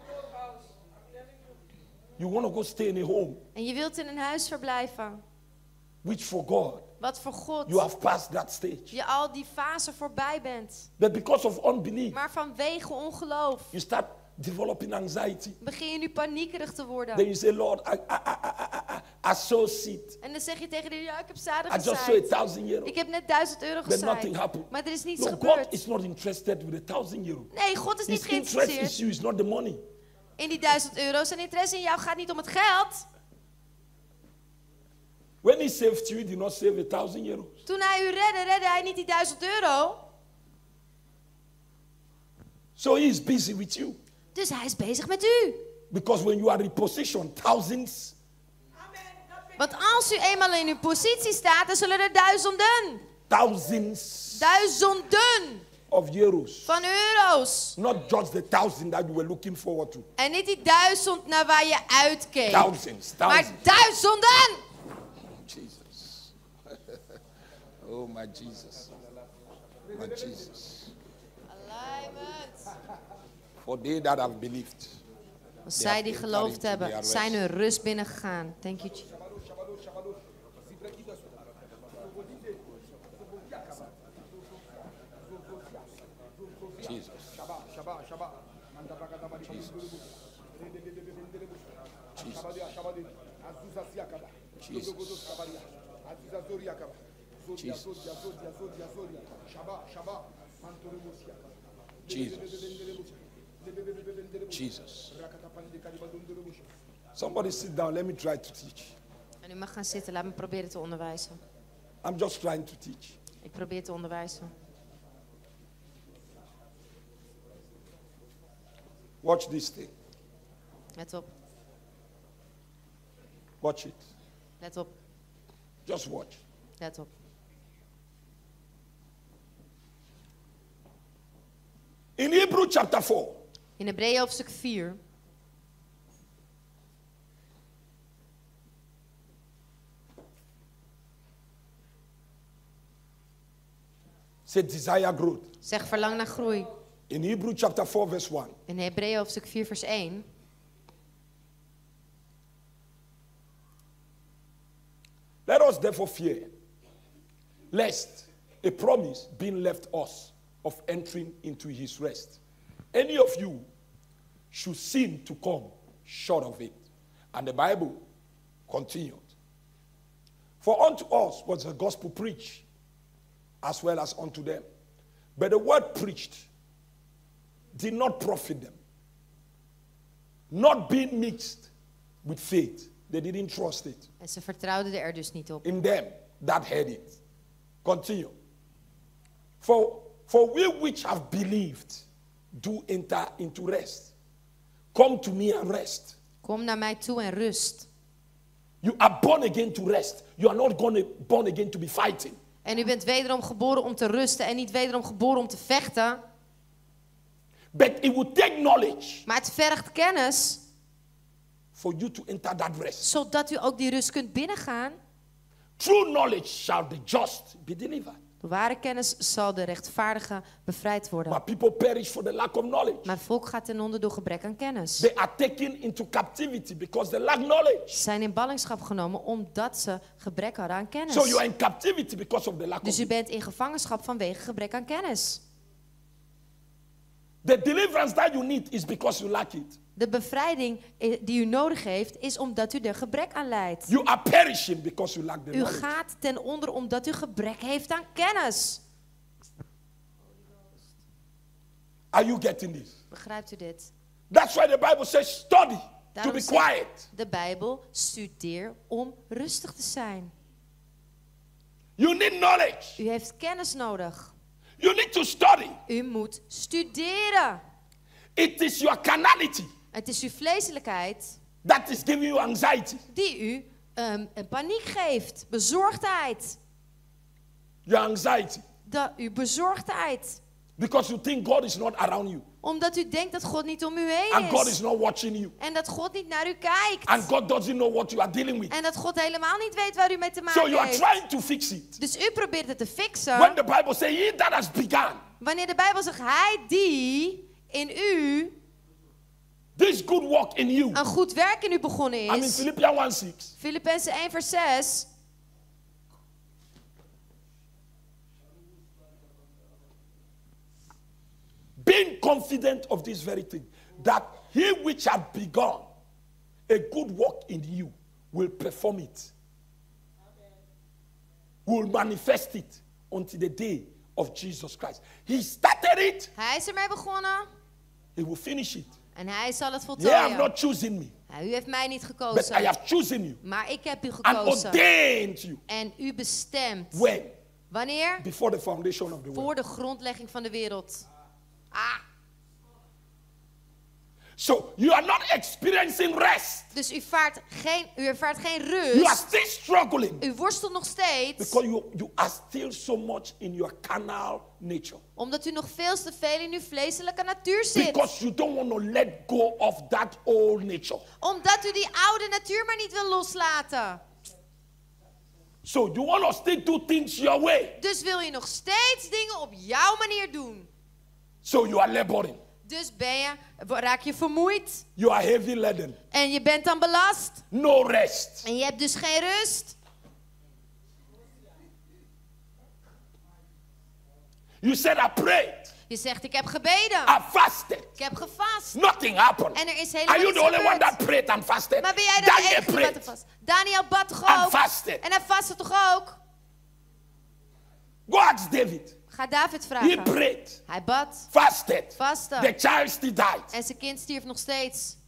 You want to go stay in a home, En je wilt in een huis verblijven. which for God, Wat voor God you have passed that stage. je al die fase voorbij bent. But because of unbelief, Maar vanwege ongeloof you start developing anxiety. begin je nu paniekerig te Then worden. you say, Lord, I sow seed. En dan zeg je tegen de ja, ik heb zaden I just sow gezaaid. €1,000. Ik heb net €1000 But nothing gezaaid. happened. Maar er is niets No, God gebeurd. is not interested with the €1,000. Nee, God is niet His interest geïnteresseerd issue is not the money. in die €1000. Zijn interesse in jou gaat niet om het geld. When he saved you, he did not save €1,000. Toen hij u redde hij niet die €1000. So he is busy with you. Dus hij is bezig met u. Because when you are repositioned, thousands, Want als u eenmaal in uw positie staat, dan zullen er thousands duizenden of euros. van euro's. Not just the 1,000 that you were looking forward to. En niet die 1000 naar waar je uitkeek. Thousands. Maar duizenden! Jesus. Oh, my Jesus. My Jesus. Alignment. For they that have believed. Zij die geloofd hebben, zijn hun rust binnengegaan. Thank you, Jesus. Jesus. Jesus. Somebody sit down. Let me try to teach. En u mag gaan zitten. Laat me proberen te onderwijzen. I'm just trying to teach. Ik probeer te onderwijzen. Watch this thing. Let op. Watch it. Let op. Just watch. Let op. In Hebrew chapter 4. In Hebreeën hoofdstuk 4. Say desire growth. Zeg verlang naar groei. In Hebrew chapter 4 verse 1. In Hebreeën hoofdstuk 4 vers 1. Let us therefore fear, lest a promise being left us of entering into his rest, any of you should seem to come short of it. And the Bible continued. For unto us was the gospel preached, as well as unto them. But the word preached did not profit them, not being mixed with faith. They didn't trust it. En ze vertrouwden er dus niet op. In them that heard it. Continue. For we which have believed do enter into rest. Come to me and rest. Kom naar mij toe en rust. You are born again to rest. You are not born again to be fighting. En u bent wederom geboren om te rusten en niet wederom geboren om te vechten. But it will take knowledge Maar het vergt kennis, for you to enter that rest. zodat u ook die rust kunt binnengaan. True knowledge shall the just be delivered. Door ware kennis zal de rechtvaardige bevrijd worden. But people perish for the lack of knowledge. Maar het volk gaat ten onder door gebrek aan kennis. They are taken into captivity because they lack knowledge. Ze zijn in ballingschap genomen omdat ze gebrek hadden aan kennis. So you are in captivity because of the lack Dus of u bent in gevangenschap vanwege gebrek aan kennis. The deliverance that you need is because you lack it. De bevrijding die u nodig heeft, is omdat u er gebrek aan lijdt. You are perishing because you lack the U knowledge. gaat ten onder omdat u gebrek heeft aan kennis. Are you getting this? Begrijpt u dit? That's why the Bible says study to Daarom be zegt quiet. de Bijbel, studeer om rustig te zijn. You need knowledge. U heeft kennis nodig. You need to study. U moet studeren. It is your carnality Het is uw vleeselijkheid that is giving you anxiety. die u een paniek geeft. Bezorgdheid. Your anxiety. Uw bezorgdheid. Because you think God is not around you. Omdat u denkt dat God niet om u heen And God is. is not watching you. En dat God niet naar u kijkt. And God doesn't know what you are dealing with. En dat God helemaal niet weet waar u mee te maken So you are heeft. trying to fix it. Dus u probeert het te When fixen. the Bible says, he that has begun Wanneer de Bijbel zegt, hij die in u this good work in you. een goed werk in u begonnen I mean is. Philippians 1:6. Filippenzen 1 vers 6. Being confident of this very thing, that he which hath begun a good work in you will perform it, will manifest it until the day of Jesus Christ. He started it, Hij is ermee begonnen he will finish it. en hij zal het Ye have voltooien. not chosen me, Ja, u heeft mij niet but I gekozen, have chosen you maar ik heb u and gekozen. ordained you. En u bestemd. When? Wanneer? Before the foundation of the world. Voor de grondlegging van de wereld. Ah, So you are not experiencing rest. Dus u ervaart geen You are rust. still struggling U worstelt nog steeds. because you are still so much in your carnal nature. Omdat u nog veel te veel in uw vleeselijke natuur zit. Because you don't want to let go of that old nature. Omdat u die oude natuur maar niet wil loslaten. So you want to still do things your way. Dus wil je nog steeds dingen op jouw manier doen. So you are laboring. Dus raak je vermoeid. You are heavy laden. En je bent dan belast. No rest. En je hebt dus geen rust. You said I prayed. Je zegt ik heb gebeden. I fasted. Ik heb gevast. Nothing happened. En er is helemaal Are you niets the only one gebeurd. that prayed and fasted? Maar ben jij de Daniel enige die wat prayed. vast? Daniel bad toch And ook? fasted. En hij vastte toch ook? Go ask David. Ga David He vragen. prayed, Hij bad, fasted. vastte. The child still died. En zijn kind stierf nog steeds.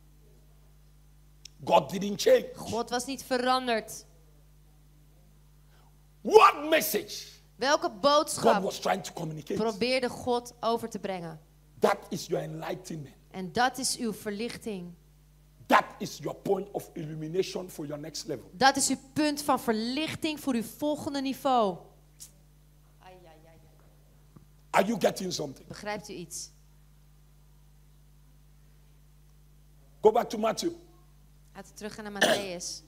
God didn't change. God was niet veranderd. What message Welke God boodschap was trying to communicate? probeerde God over te brengen? That is your enlightenment. En dat is uw verlichting. That is your point of illumination for your next level. Dat is uw punt van verlichting voor uw volgende niveau. Are you getting something? Begrijpt u iets? Go back to Matthew. Laten we teruggaan naar Matthäus.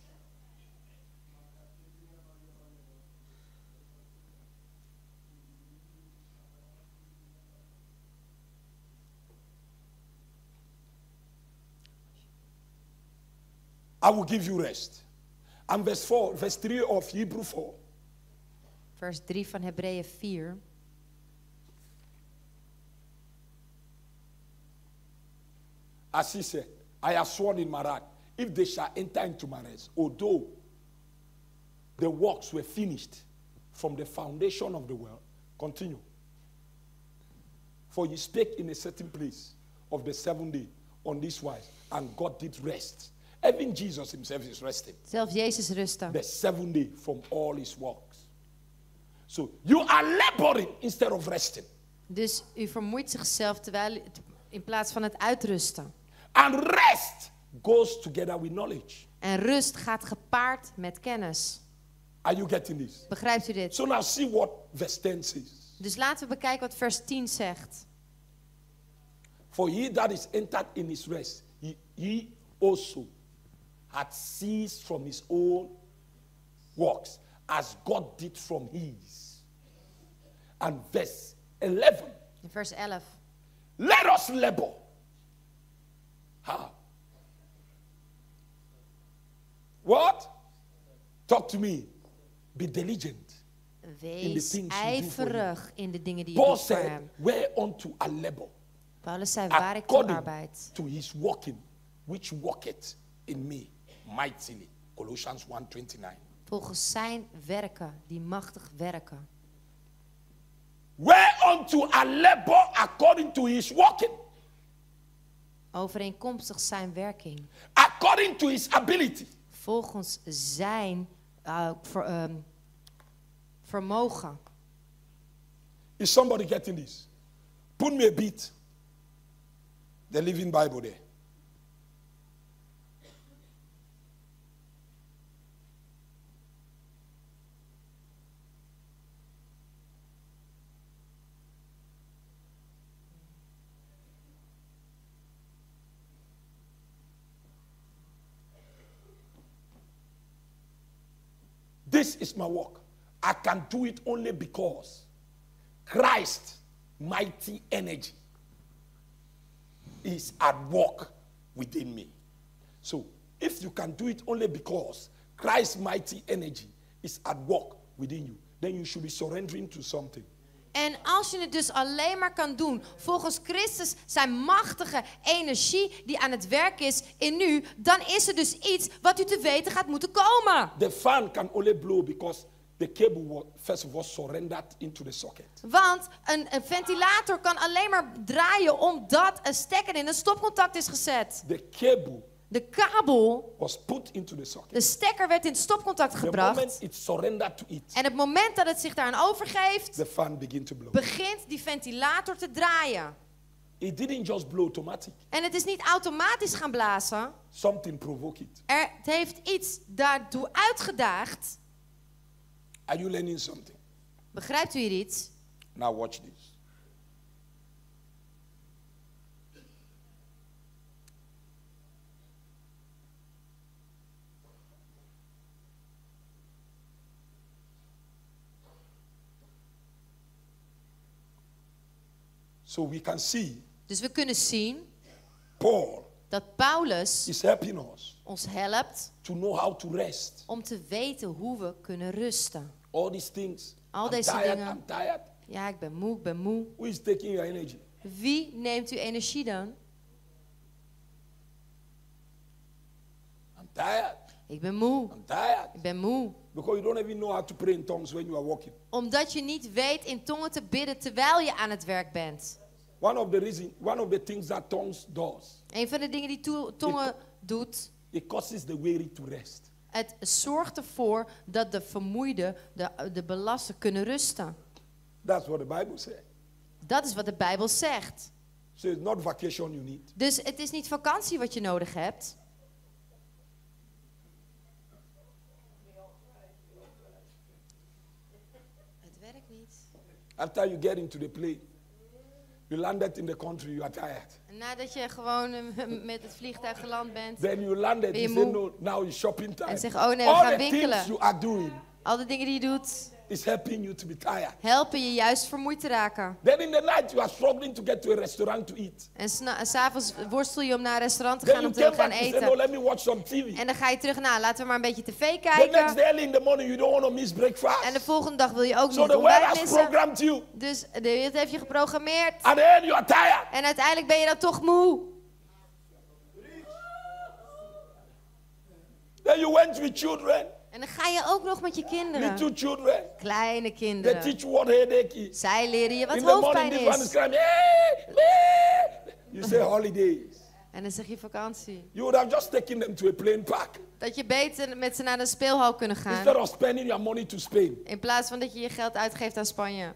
I will give you rest. And verse 3 of Hebrew 4. Vers 3 van Hebreeën 4. As he said, I have sworn in my wrath, if they shall enter into my rest, although the works were finished from the foundation of the world. Continue. For he spake in a certain place of the 7th day on this wise, and God did rest. Even Jesus himself is resting. Zelfs Jezus rustte. The 7th day from all his works. So you are laboring instead of resting. Dus u vermoeit zichzelf in plaats van het uitrusten. And rest goes together with knowledge. En rust gaat gepaard met kennis. Are you getting this? Begrijpt u dit? So now see what verse 10 says. Dus laten we bekijken wat vers 10 zegt. For he that is entered in his rest, he also had ceased from his own works, as God did from his. And verse 11. In vers 11. Let us labor. How? What? Talk to me. Be diligent. Wees ijverig in de dingen die je Paul doet voor said, hem. whereunto I labor, Paulus zei, waar ik toe according arbeid. to his working, which worketh in me mightily. Colossians 1:29. Volgens zijn werken, die machtig werken. Whereunto I labor according to his working, Overeenkomstig zijn werking. according to his ability. Volgens zijn vermogen. Is somebody getting this? Put me a beat. The Living Bible there. This is my work. I can do it only because Christ's mighty energy is at work within me. So, if you can do it only because Christ's mighty energy is at work within you, then you should be surrendering to something. En als je het dus alleen maar kan doen volgens Christus zijn machtige energie die aan het werk is in u, dan is er dus iets wat u te weten gaat moeten komen. The fan can only blow because the cable was first of all surrendered into the socket. Want een ventilator kan alleen maar draaien omdat een stekker in een stopcontact is gezet. The cable De kabel, was put into the socket. de stekker werd in het stopcontact The gebracht. moment it surrendered to it, En het moment dat het zich daaraan overgeeft, the fan began to blow. begint die ventilator te draaien. It didn't just blow automatic. En het is niet automatisch gaan blazen. Something provoked it. Het heeft iets daartoe uitgedaagd. Are you learning something? Begrijpt u hier iets? Now watch this. So we can see Dus we kunnen zien Paul dat Paulus is helping us ons helpt to know how to rest. om te weten hoe we kunnen rusten. All these things. Al I'm deze tired, dingen. I'm tired. Ja, ik ben moe, ik ben moe. Who is taking your energy? Wie neemt uw energie dan? I'm tired. Ik ben moe. I'm tired. Ik ben moe. Because you don't even know how to pray in tongues when you are walking. Omdat je niet weet in tongen te bidden terwijl je aan het werk bent. One of the things that tongues does, Een van de dingen die tongen doet, it causes the weary to rest. het zorgt ervoor dat de vermoeiden, de belasten kunnen rusten. That's what the Bible says. Dat is wat de Bijbel zegt. So it's not vacation you need. Dus het is niet vakantie wat je nodig hebt. Het werkt niet. After you get into the plane, you landed in the country, you are tired. En nadat je gewoon met het vliegtuig geland bent. Then you landed, Ben je you say, moe? no, now it's shopping time. En zeg, oh nee, we All gaan the winkelen. things you are doing Al de dingen die je doet, is helping you to be tired. helpen je juist vermoeid te raken. Then in the night, you are struggling to get to a restaurant to eat. En s'avonds worstel je om naar een restaurant te Then gaan you om te came gaan back to say, no, eten. let me watch some TV. En dan ga je terug naar, laten we maar een beetje tv The next kijken. day early in the morning, you don't want to miss breakfast. En de volgende dag wil je ook So niet the world ontbijt has missen. programmed you. Dus de wereld heeft je geprogrammeerd. At the end, you are tired. En uiteindelijk ben je dan toch moe. Then you went with children, En dan ga je ook nog met je kinderen. little children. Kleine They kinderen. teach you what headache is. Zij leren je wat In the morning, hoofdpijn this one is is. crying. "Eh." You say holidays. En dan zeg je vakantie. You would have just taken them to a plane park Dat je beter met ze naar de speelhal kunnen instead gaan. of spending your money to Spain. In plaats van dat je je geld uitgeeft aan Spanje.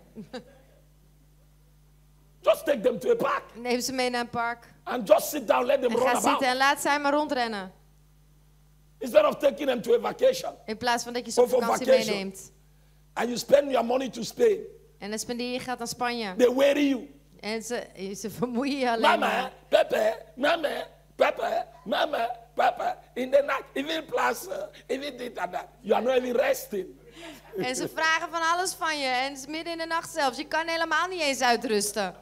Just take them to a park Neem ze mee naar een park. and just sit down, let them En run ga about. zitten en laat zij maar rondrennen. Instead of taking them to a vacation In plaats van dat je ze op Of op vakantie vacation. meeneemt. and you spend your money to Spain. En dan spendeer je geld aan Spanje. They weary you. En ze vermoeien je alleen Mama, maar. Papa, Mama, Papa, Mama, Papa. In the night, even plus, even this and that. You are not even resting. En ze vragen van alles van je. En het is midden in de nacht zelfs. Je kan helemaal niet eens uitrusten.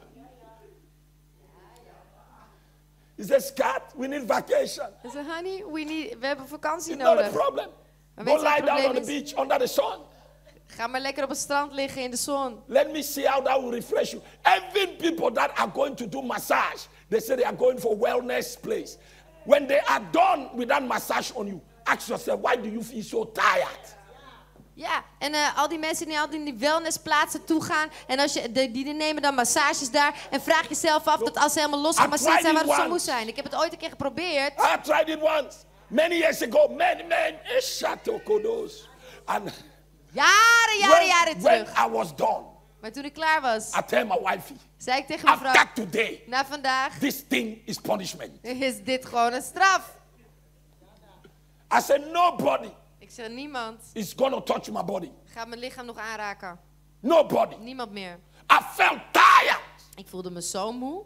He says, Cat, we need vacation. Ze zeggen, honey, we hebben vakantie It's not a nodig. problem. Maar Go weet je wat lie het down on the probleem is? beach under the sun. Ga maar lekker op het strand liggen in de zon. Let me see how that will refresh you. Even people that are going to do massage, they say they are going for wellness place. When they are done with that massage on you, ask yourself, why do you feel so tired? Ja, en al die mensen die altijd in die wellnessplaatsen toe gaan. En als je, die nemen dan massages daar. En vraag jezelf af dat als ze helemaal losgemasseerd zijn, waarom ze zo moe zijn. Ik heb het ooit een keer geprobeerd. I tried it once, many years ago. Man, Kodos. And Jaren when terug. I was done, Maar toen ik klaar was, I tell my wifey, zei ik tegen mijn vrouw. after today, Na vandaag this thing is punishment. is dit gewoon een straf. I said, nobody Ik zeg, niemand is going to touch my body. gaat mijn lichaam nog aanraken. Nobody. Niemand meer. I felt tired. Ik voelde me zo moe.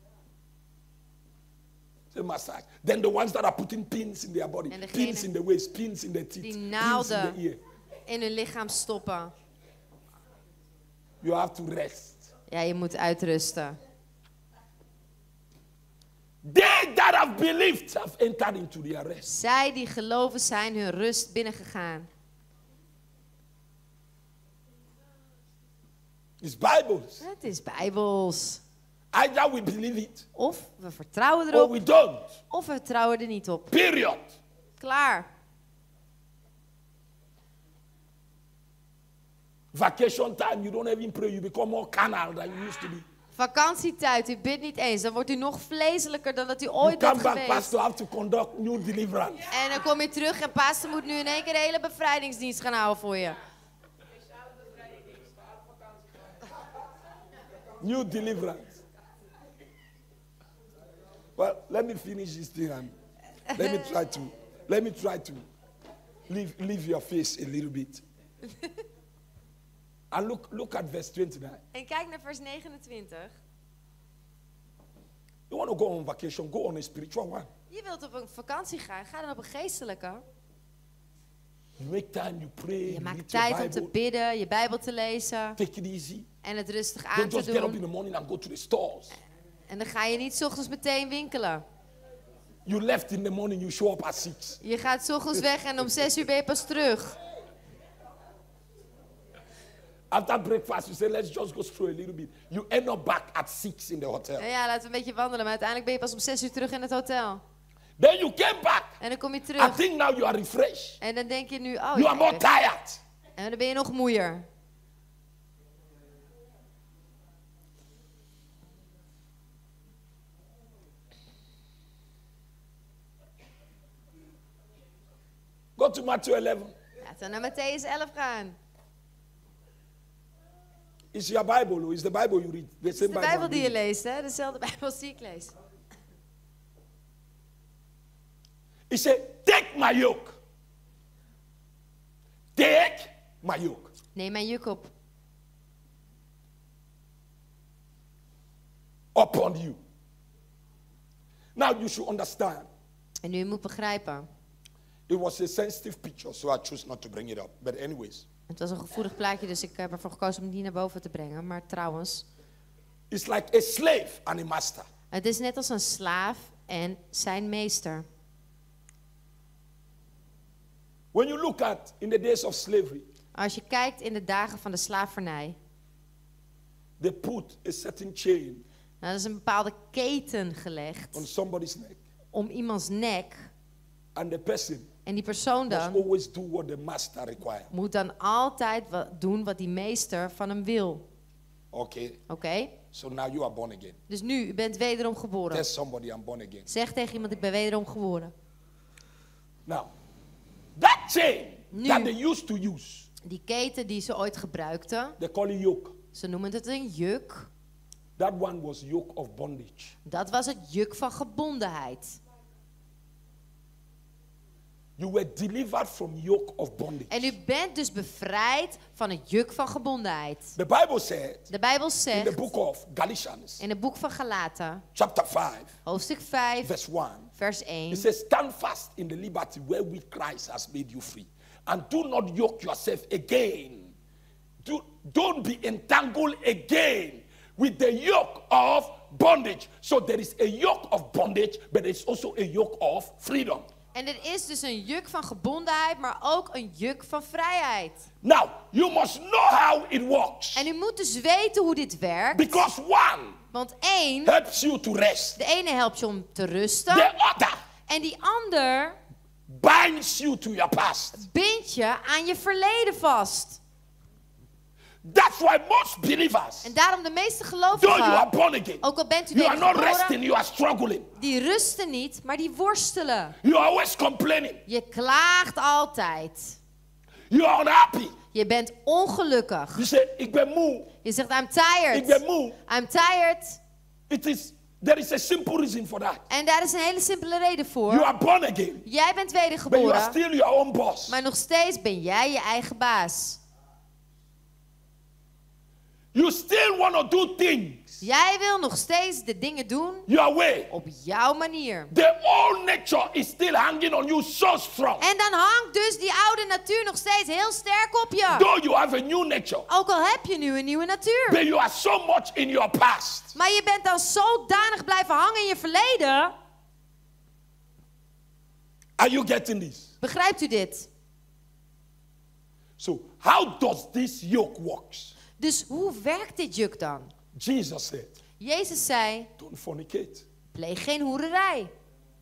Say massage. Then the ones that are putting pins in their body, En degene pins in the waist, pins in the teeth, Die pins in naalden the ear. in hun lichaam stoppen. You have to rest. Ja, je moet uitrusten. They that have believed have entered into their rest. Zij die geloven zijn hun rust binnengegaan. It's Bibles. Het is bijbels. Either we believe it Of we vertrouwen or erop, we don't. of we vertrouwen er niet op. Period. Klaar. Vacation time, you don't even pray. You become more carnal than you used to be. Vakantietijd, u bidt niet eens. Dan wordt u nog vleeselijker dan dat u You ooit bent come back, geweest. pastor, have to conduct new deliverance. En dan kom je terug en pastor moet nu in één keer de hele bevrijdingsdienst gaan houden voor je. New deliverance. Well, let me finish this thing and let me try to leave your face a little bit. And look at verse 29. En kijk naar vers 29. You want to go on vacation, go on a spiritual one. Je wilt op een vakantie gaan, ga dan op een geestelijke. You make time, you pray, Je maakt read tijd your om te Bible. bidden, je Bijbel te lezen Take it easy. en het rustig aan Don't te just get up in doen. the morning and go to the stores. En dan ga je niet 's ochtends meteen winkelen. You left in the morning, you show up at 6. Je gaat 's ochtends weg en om 6 uur ben je pas terug. After breakfast, you say, let's just go through a little bit. You end up back at 6 in the hotel. Nou ja, laten we een beetje wandelen, maar uiteindelijk ben je pas om 6 uur terug in het hotel. Then you came back. En dan kom je I terug. think now you are refreshed. En dan denk je nu, oh You are more ja. tired. En dan ben je nog moeier. Go to Matthew 11. Laten we naar Mattheüs 11 gaan. It's your Bible, or it's the Bible you read. The Het is same de Bible. Bijbel I'm die je reading. leest, hè? Dezelfde Bijbel als die ik lees. He said, take my yoke. Take my yoke. Neem mijn juk op. Upon you. Now you should understand. En nu je moet begrijpen. It was a sensitive picture, so I chose not to bring it up. But anyways, Het was een gevoelig plaatje, dus ik heb ervoor gekozen om het niet naar boven te brengen. Maar trouwens, it's like a slave and a master. het is net als een slaaf en zijn meester. When you look at in the days of slavery, Als je kijkt in de dagen van de slavernij, they put a certain chain nou, er is een bepaalde keten gelegd on somebody's neck, om iemands nek. and the person En die persoon must dan always do what the master requires. moet dan altijd doen wat die meester van hem wil. Okay, Oké? so now you are born again. Dus nu, u bent wederom geboren. Tell somebody I'm born again. Zeg tegen iemand, ik ben wederom geboren. Now, that chain Nu. that they used to use, Die keten die ze ooit gebruikten, they call it yoke. ze noemen het een juk. That one was yoke of bondage. Dat was het juk van gebondenheid. You were delivered from yoke of bondage. En u bent dus bevrijd van het juk van gebondenheid. The Bible said De Bijbel in the zegt book of Galatians, in het boek van Galaten, chapter 5, hoofdstuk 5, verse 1, vers it 1. says, stand fast in the liberty wherewith Christ has made you free. And do not yoke yourself again. Don't be entangled again with the yoke of bondage. So there is a yoke of bondage, but there's also a yoke of freedom. En er is dus een juk van gebondenheid, maar ook een juk van vrijheid. Now, you must know how it works. En u moet dus weten hoe dit werkt. Because one Want één, helps you to rest. de ene helpt je om te rusten. The other En die ander binds you to your past. bindt je aan je verleden vast. That's why most believers, En daarom de meeste though you are gelovigen, born again, ook al bent u you are not wedergeboren, resting, you are struggling. die rusten niet, maar die worstelen. You are always complaining. Je klaagt altijd. You are unhappy. Je bent ongelukkig. You say, ik ben moe. Je zegt, I'm Ik ben tired. moe. I'm tired. There is a simple reason for that. En daar is een hele simpele reden You voor. are born again, Jij bent but you are wedergeboren, still your own boss. maar nog steeds ben jij je eigen baas. You still want to do things Jij wil nog steeds de dingen doen your way. op jouw manier. The old nature is still hanging on you so strong. En dan hangt dus die oude natuur nog steeds heel sterk op je. Though you have a new nature, Ook al heb je nu een nieuwe natuur. but you are so much in your past. Maar je bent dan zodanig blijven hangen in je verleden. Are you getting this? Begrijpt u dit? So, how does this yoke works? Dus hoe werkt dit juk dan? Jesus said, Jezus zei, don't fornicate. pleeg geen hoererij.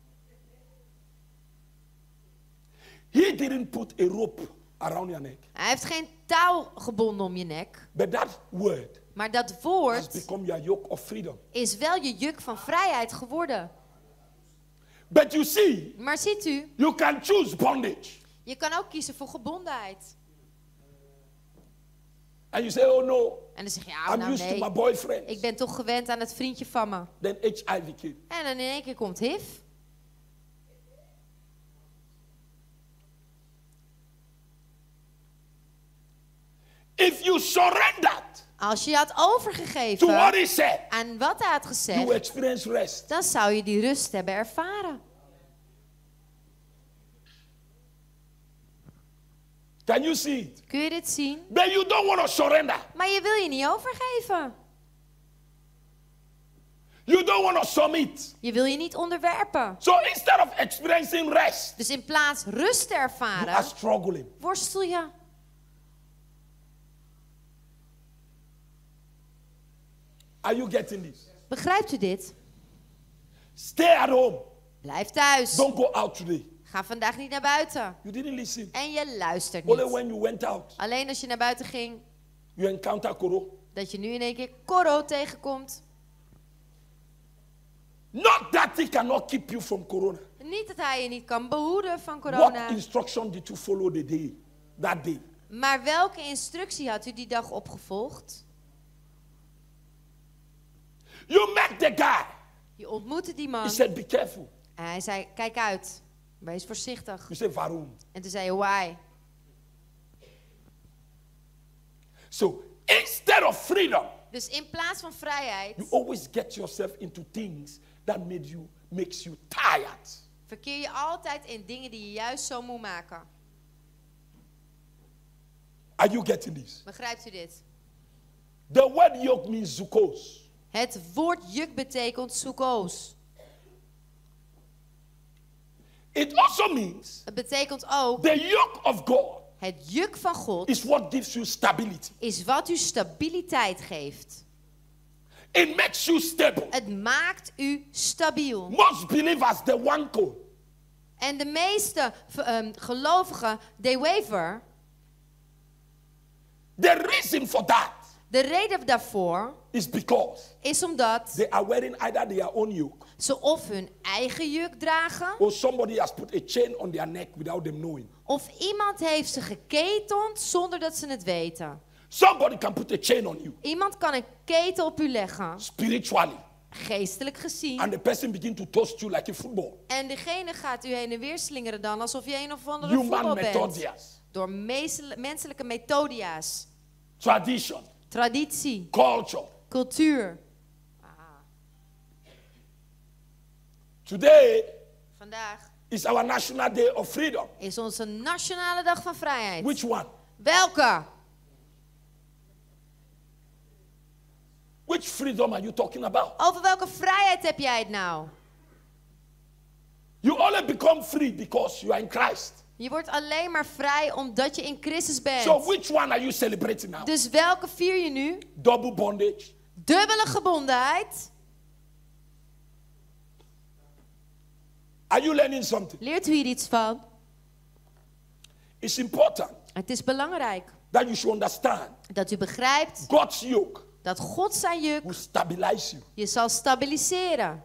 He didn't put a rope around your neck. Hij heeft geen touw gebonden om je nek. But that word Maar dat has woord become your yoke of freedom. is wel je juk van vrijheid geworden. But you see, Maar ziet u, you can choose bondage. je kan ook kiezen voor gebondenheid. And you say, oh no, En dan zeg je, ja, I'm nou used to my nee, boyfriend. ik ben toch gewend aan het vriendje van me. Then HIV came. En dan in één keer komt HIV. If you surrendered Als je had to what overgegeven he said, aan wat hij had you gezegd, experience rest. dan zou je die rust hebben ervaren. Can you see it? Kun je dit zien? But you don't want to surrender. Maar je wil je niet overgeven. You don't want to submit. Je wil je niet onderwerpen. So instead of experiencing rest, Dus in plaats rust te you are ervaren, struggling. worstel je. Are you getting this? Begrijpt u dit? Stay at home. Blijf thuis. Don't go out today. Ga vandaag niet naar buiten. You didn't listen. En je luistert Only niet. when you went out, Alleen als je naar buiten ging, you encounter Koro. dat je nu in één keer Corro tegenkomt. Not that he cannot keep you from corona. Niet dat hij je niet kan behoeden van What corona. instruction did you follow that day? Maar welke instructie had u die dag opgevolgd? You met the guy. Je ontmoette die He man. said, be careful. En hij zei, kijk uit. Wees voorzichtig. You said, waarom? En toen zei je, why? So instead of freedom, Dus in plaats van vrijheid, you always get yourself into things that makes you tired. verkeer je altijd in dingen die je juist zo moe maken. Are you getting this? Begrijpt u dit? The word yoke means zukos. Het woord juk betekent sukkos. It also means Het betekent ook, the yoke of God het juk van God is what gives you stability. is wat u stabiliteit geeft. It makes you stable. Het maakt u stabiel. Most believers, they wanko. En de meeste gelovigen, they waver. The reason for that De reden daarvoor is because is omdat they are wearing either their own yoke ze of hun eigen juk dragen, or somebody has put a chain on their neck without them knowing. of iemand heeft ze geketend zonder dat ze het weten. Somebody can put a chain on you Iemand kan een keten op u leggen, spiritually, geestelijk gezien. and the person begin to toast you like a football. En degene gaat u heen en weer slingeren dan alsof je een of andere Human voetbal bent. methods, Door menselijke methodia's, tradition, traditie, culture. cultuur. Today Vandaag is our national day of freedom. is onze nationale dag van vrijheid. Which one? Welke? Which freedom are you talking about? Over welke vrijheid heb jij het nou? You only become free because you are in Christ. Je wordt alleen maar vrij omdat je in Christus bent. So which one are you celebrating now? Dus welke vier je nu? Double bondage? Dubbele gebondenheid. Are you learning something? Leert u hier iets van? It's important Het is belangrijk that you should understand dat u begrijpt God's yoke dat God zijn juk will stabilize you. je zal stabiliseren.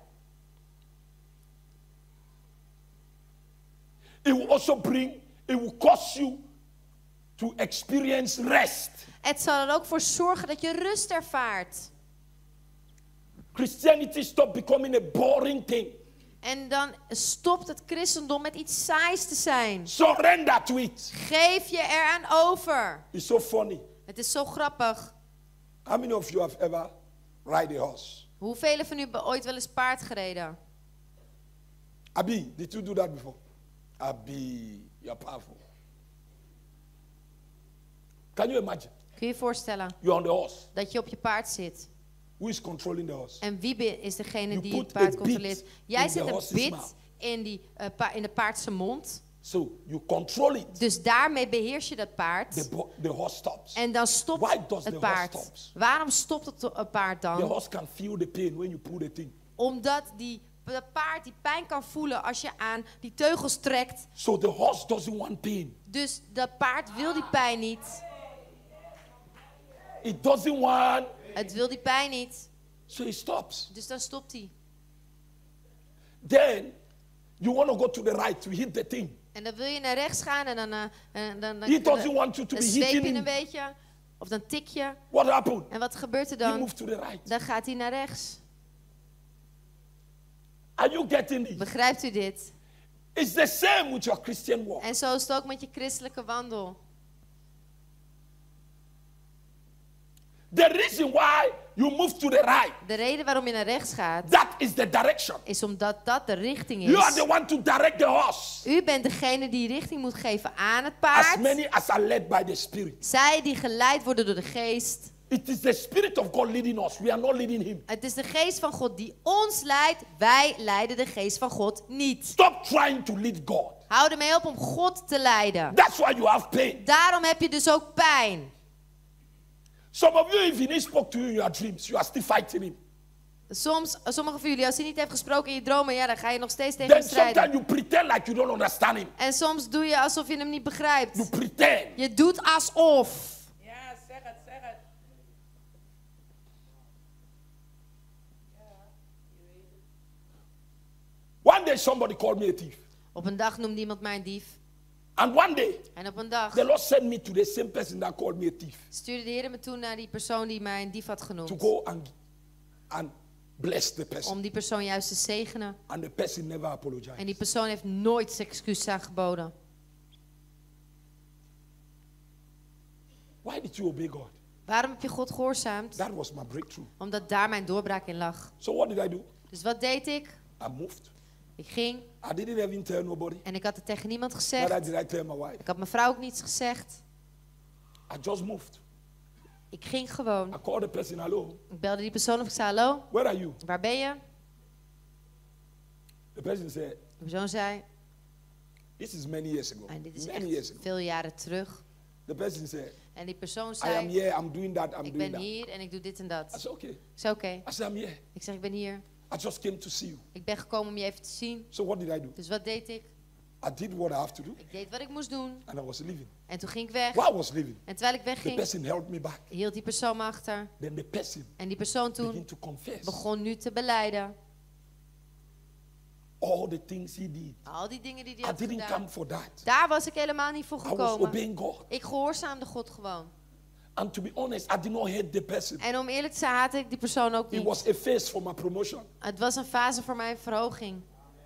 It will also it will cause you to experience rest. Het zal er ook voor zorgen dat je rust ervaart. Christianity stop becoming a boring thing. En dan stopt het christendom met iets saais te zijn. Surrender to it. Geef je eraan over. It's so funny. Het is zo grappig. How many of you have ever ride a horse? Hoeveel van u hebben ooit wel eens paard gereden? Abi, did you do that before? Abi, you're powerful. Can you imagine? Kun je je voorstellen You're on the horse. dat je op je paard zit? Who is controlling the horse? En wie is degene You die put het paard a controleert? bit Jij in zet the een horse's bit mouth. in de paard zijn mond. So you control it. Dus daarmee beheers je dat paard. The horse stops. En dan stopt Why does the het horse paard. stops? Waarom stopt het paard The dan? horse can feel the pain when you pull the thing. Omdat dat paard die pijn kan voelen als je aan die teugels trekt. So the horse doesn't want pain. Dus dat paard wil die pijn niet. It doesn't want. Het wil die pijn niet. So it stops. Dus dan stopt hij. Then you want to go to the right to hit the thing. En dan wil je naar rechts gaan en dan He doesn't want you to dan be zweep hitting je him. een beetje Of dan tik je. What happened? En wat gebeurt er He dan? moved to the right. Dan gaat hij naar rechts. Are you getting this? Begrijpt u dit? It's the same with your Christian walk. En zo is het ook met je christelijke wandel. The reason why you move to the right, De reden waarom je naar rechts gaat, that is the direction. is omdat dat de richting You are is. the one to direct the horse. U bent degene die richting moet geven aan het As paard. many as are led by the Spirit. Zij die geleid worden door de geest. It is the Spirit of God leading us. We are not leading Him. Het is de geest van God die ons leidt. Wij leiden de geest van God niet. Stop trying to lead God. Hou ermee op om God te leiden. That's why you have pain. Daarom heb je dus ook pijn. Some of you, if He spoke to you in your dreams, you are still fighting Him. Sommige van jullie, als hij niet heeft gesproken in je dromen, ja, dan ga je nog steeds tegen Then hem strijden. sometimes you pretend like you don't understand Him. En soms doe je alsof je hem niet begrijpt. You pretend. Je doet alsof. Ja, zeg het, zeg het. One day somebody called me a thief. Op een dag noemde iemand mij een dief. And one day, En op een dag the Lord sent me to the same person that called me a thief. stuurde de Heer me toe naar die persoon die mij een dief had To genoemd. go and bless the person. Om die persoon juist te zegenen. And the person never apologized. En die persoon heeft nooit zijn excuus aangeboden. Why did you obey God? Waarom heb je God gehoorzaamd? That was my breakthrough. Omdat daar mijn doorbraak in lag. So what did I do? Dus wat deed ik? I moved. Ik ging I didn't even tell nobody. en ik had het tegen niemand Neither gezegd. did I tell my wife. Ik had mijn vrouw ook niets gezegd. I just moved. Ik ging gewoon. I called the person, hello, Ik belde die persoon op. Ik zei, hallo, where are you? waar ben je? The person said, De persoon zei, this is many years ago. en dit is Many years echt ago. veel jaren terug. The person said, En die persoon I am zei, here, I'm doing that, I'm ik doing ben that. hier en ik doe dit en I dat. said, okay. Ik zei, oké. I said, I'm here. Ik zeg, ik ben hier. I just came to see you. Ik ben gekomen om je even te zien. So what did I do? Dus wat deed ik? I did what I have to do, Ik deed wat ik moest doen. and I was leaving. En toen ging ik weg. While I was leaving, En terwijl ik the wegging, person held me back. hield die persoon me achter. Then the person En die persoon began toen to confess begon nu te belijden. all the things he did. Al die dingen die hij I had didn't come gedaan. for that. Daar was ik helemaal niet voor I was gekomen. obeying God. Ik gehoorzaamde God gewoon. And to be honest, I did not hate the person. En om eerlijk te zijn haatte ik die persoon ook It niet. was a phase for my promotion. Het was een fase voor mijn verhoging.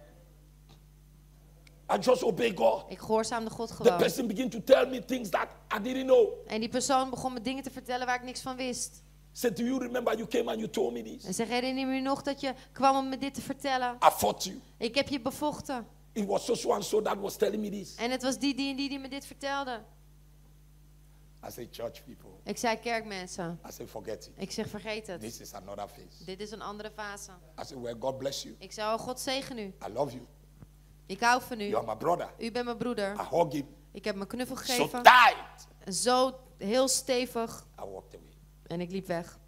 I just obeyed God. Ik gehoorzaamde God The gewoon. person began to tell me things that I didn't know. En die persoon begon me dingen te vertellen waar ik niks van wist. Said, do you remember you came and you told me this? En zeg, herinner je je nog dat je kwam om me dit te vertellen? I fought you. Ik heb je bevochten. It was so and so that was telling me this. En het was die en die me dit vertelde. I said, church people. Ik zei, kerkmensen. I said, forget it. Ik zeg, vergeet het. This is another phase. Dit is een andere fase. I said, well, God bless you. Ik zei, oh, God zegen u. I love you. Ik hou van You u. are my brother. U bent mijn broeder. I hug him. Ik heb mijn knuffel So gegeven. tight. En zo heel stevig. I walked away. En ik liep weg.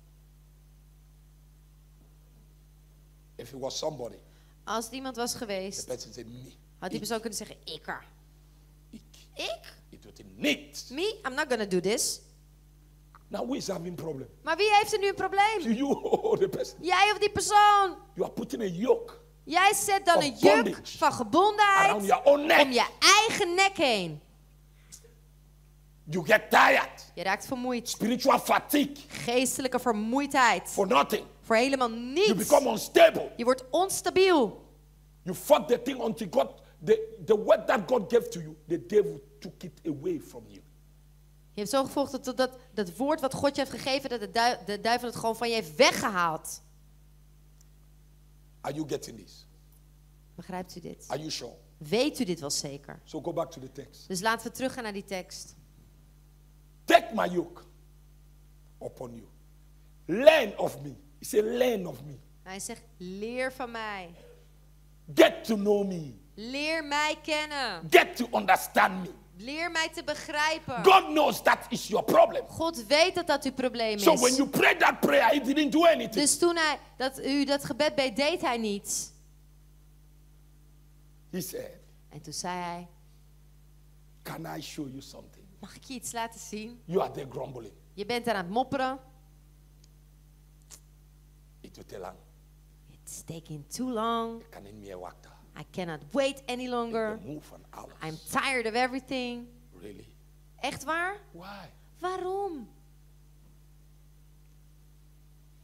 If it was somebody, Als het iemand was the geweest, person said, me. had die persoon kunnen zeggen, ik er. Ik. Ik? It would need. Me? I'm not gonna do this. Now who is having problem? Maar wie heeft er nu een probleem? You or the person. Jij of die persoon? You are putting a yoke Jij zet dan Of een juk bondage van gebondenheid around your own neck. om je eigen nek heen. You get tired. Je raakt vermoeid. Spiritual fatigue Geestelijke vermoeidheid. for nothing. Voor helemaal You niets. become unstable. Je wordt onstabiel. You fought the thing until God, the word that God gave to you, the devil took it away from you. Je hebt zo gevochten tot dat woord wat God je heeft gegeven, dat de duivel het gewoon van je heeft weggehaald. Are you getting this? Begrijpt u dit? Are you sure? Weet u dit wel zeker? So go back to the text. Dus laten we teruggaan naar die tekst. Take my yoke upon you. Learn of me. He said, learn of me. Hij zegt, leer van mij. Get to know me. Leer mij kennen. Get to understand me. Leer mij te begrijpen. God knows that is your problem. God weet dat dat uw probleem So when is. you prayed that prayer, he didn't do anything. Dus toen u dat gebed deed, deed hij niets. He said, En toen zei hij, can I show you something? mag ik je iets laten zien? You are there grumbling. Je bent aan het mopperen. It will tell him, It's taking too long. can in me wakta. I cannot wait any longer. Move an hour. I'm tired of everything. Really? Echt waar? Why? Waarom?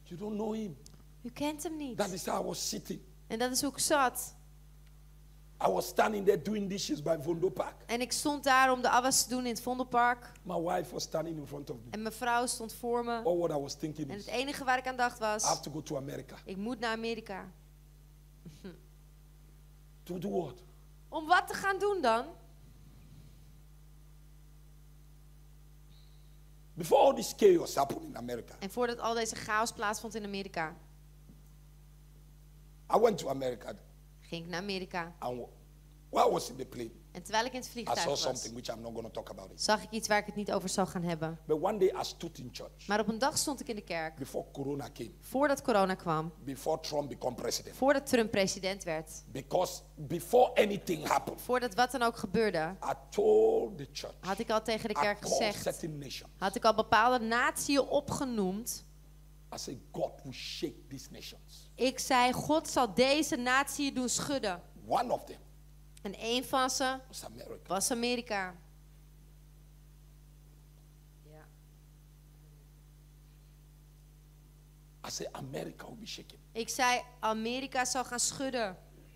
You don't know him. U kent hem niet. That is how I was sitting. En dat is hoe ik zat. I was standing there doing dishes by Vondo Park. En ik stond daar om de afwas te doen in het Vondelpark. My wife was standing in front of me. En mijn vrouw stond voor me. All what I was thinking En is, het enige waar ik aan dacht I have was, to go to America. ik moet naar Amerika. To do what? Om wat te gaan doen dan? Before all this chaos happened in America, En voordat al deze chaos plaatsvond in Amerika, I went to America. ging ik naar Amerika. And while I was in the plane, En terwijl ik in het I saw vliegtuig was, something which I'm not going to talk about it. zag ik iets waar ik het niet over zou gaan hebben. But one day I stood in church Maar op een dag stond ik in de kerk, before Corona came, voordat corona kwam, before Trump became president. voordat Trump president werd, Because before anything happened, voordat wat dan ook gebeurde, I told the church, had ik al tegen de I kerk called gezegd, certain nations. had ik al bepaalde natieën opgenoemd. I said, God will shake these nations. Ik zei, God zal deze natieën doen schudden. One of them En één van ze was America. was Amerika. Ja. I said, America will be shaken. Ik zei, Amerika zal gaan schudden.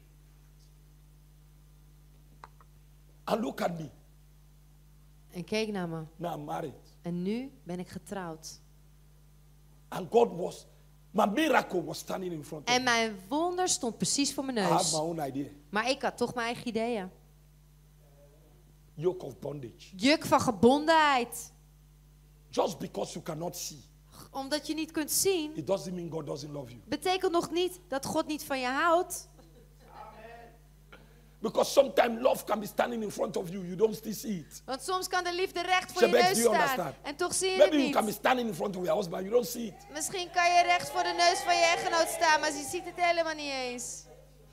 And look at me. En keek naar me. Now I'm married. En nu ben ik getrouwd. And God was, my miracle was standing in front of En me. mijn wonder stond precies voor mijn I had neus. my own idea. Maar ik had toch mijn eigen ideeën. Yoke of bondage. Juk van gebondenheid. Just because you cannot see, Omdat je niet kunt zien, it doesn't mean God doesn't love you. betekent nog niet dat God niet van je houdt. Because sometimes love can be standing in front of you, you don't still see it. Want soms kan de liefde recht voor je Shebet, neus do you staan. understand? En toch zie je Maybe het you can be niet. standing in front of your husband, you don't see it. Misschien kan je recht voor de neus van je echtgenoot staan, maar je ziet het helemaal niet eens.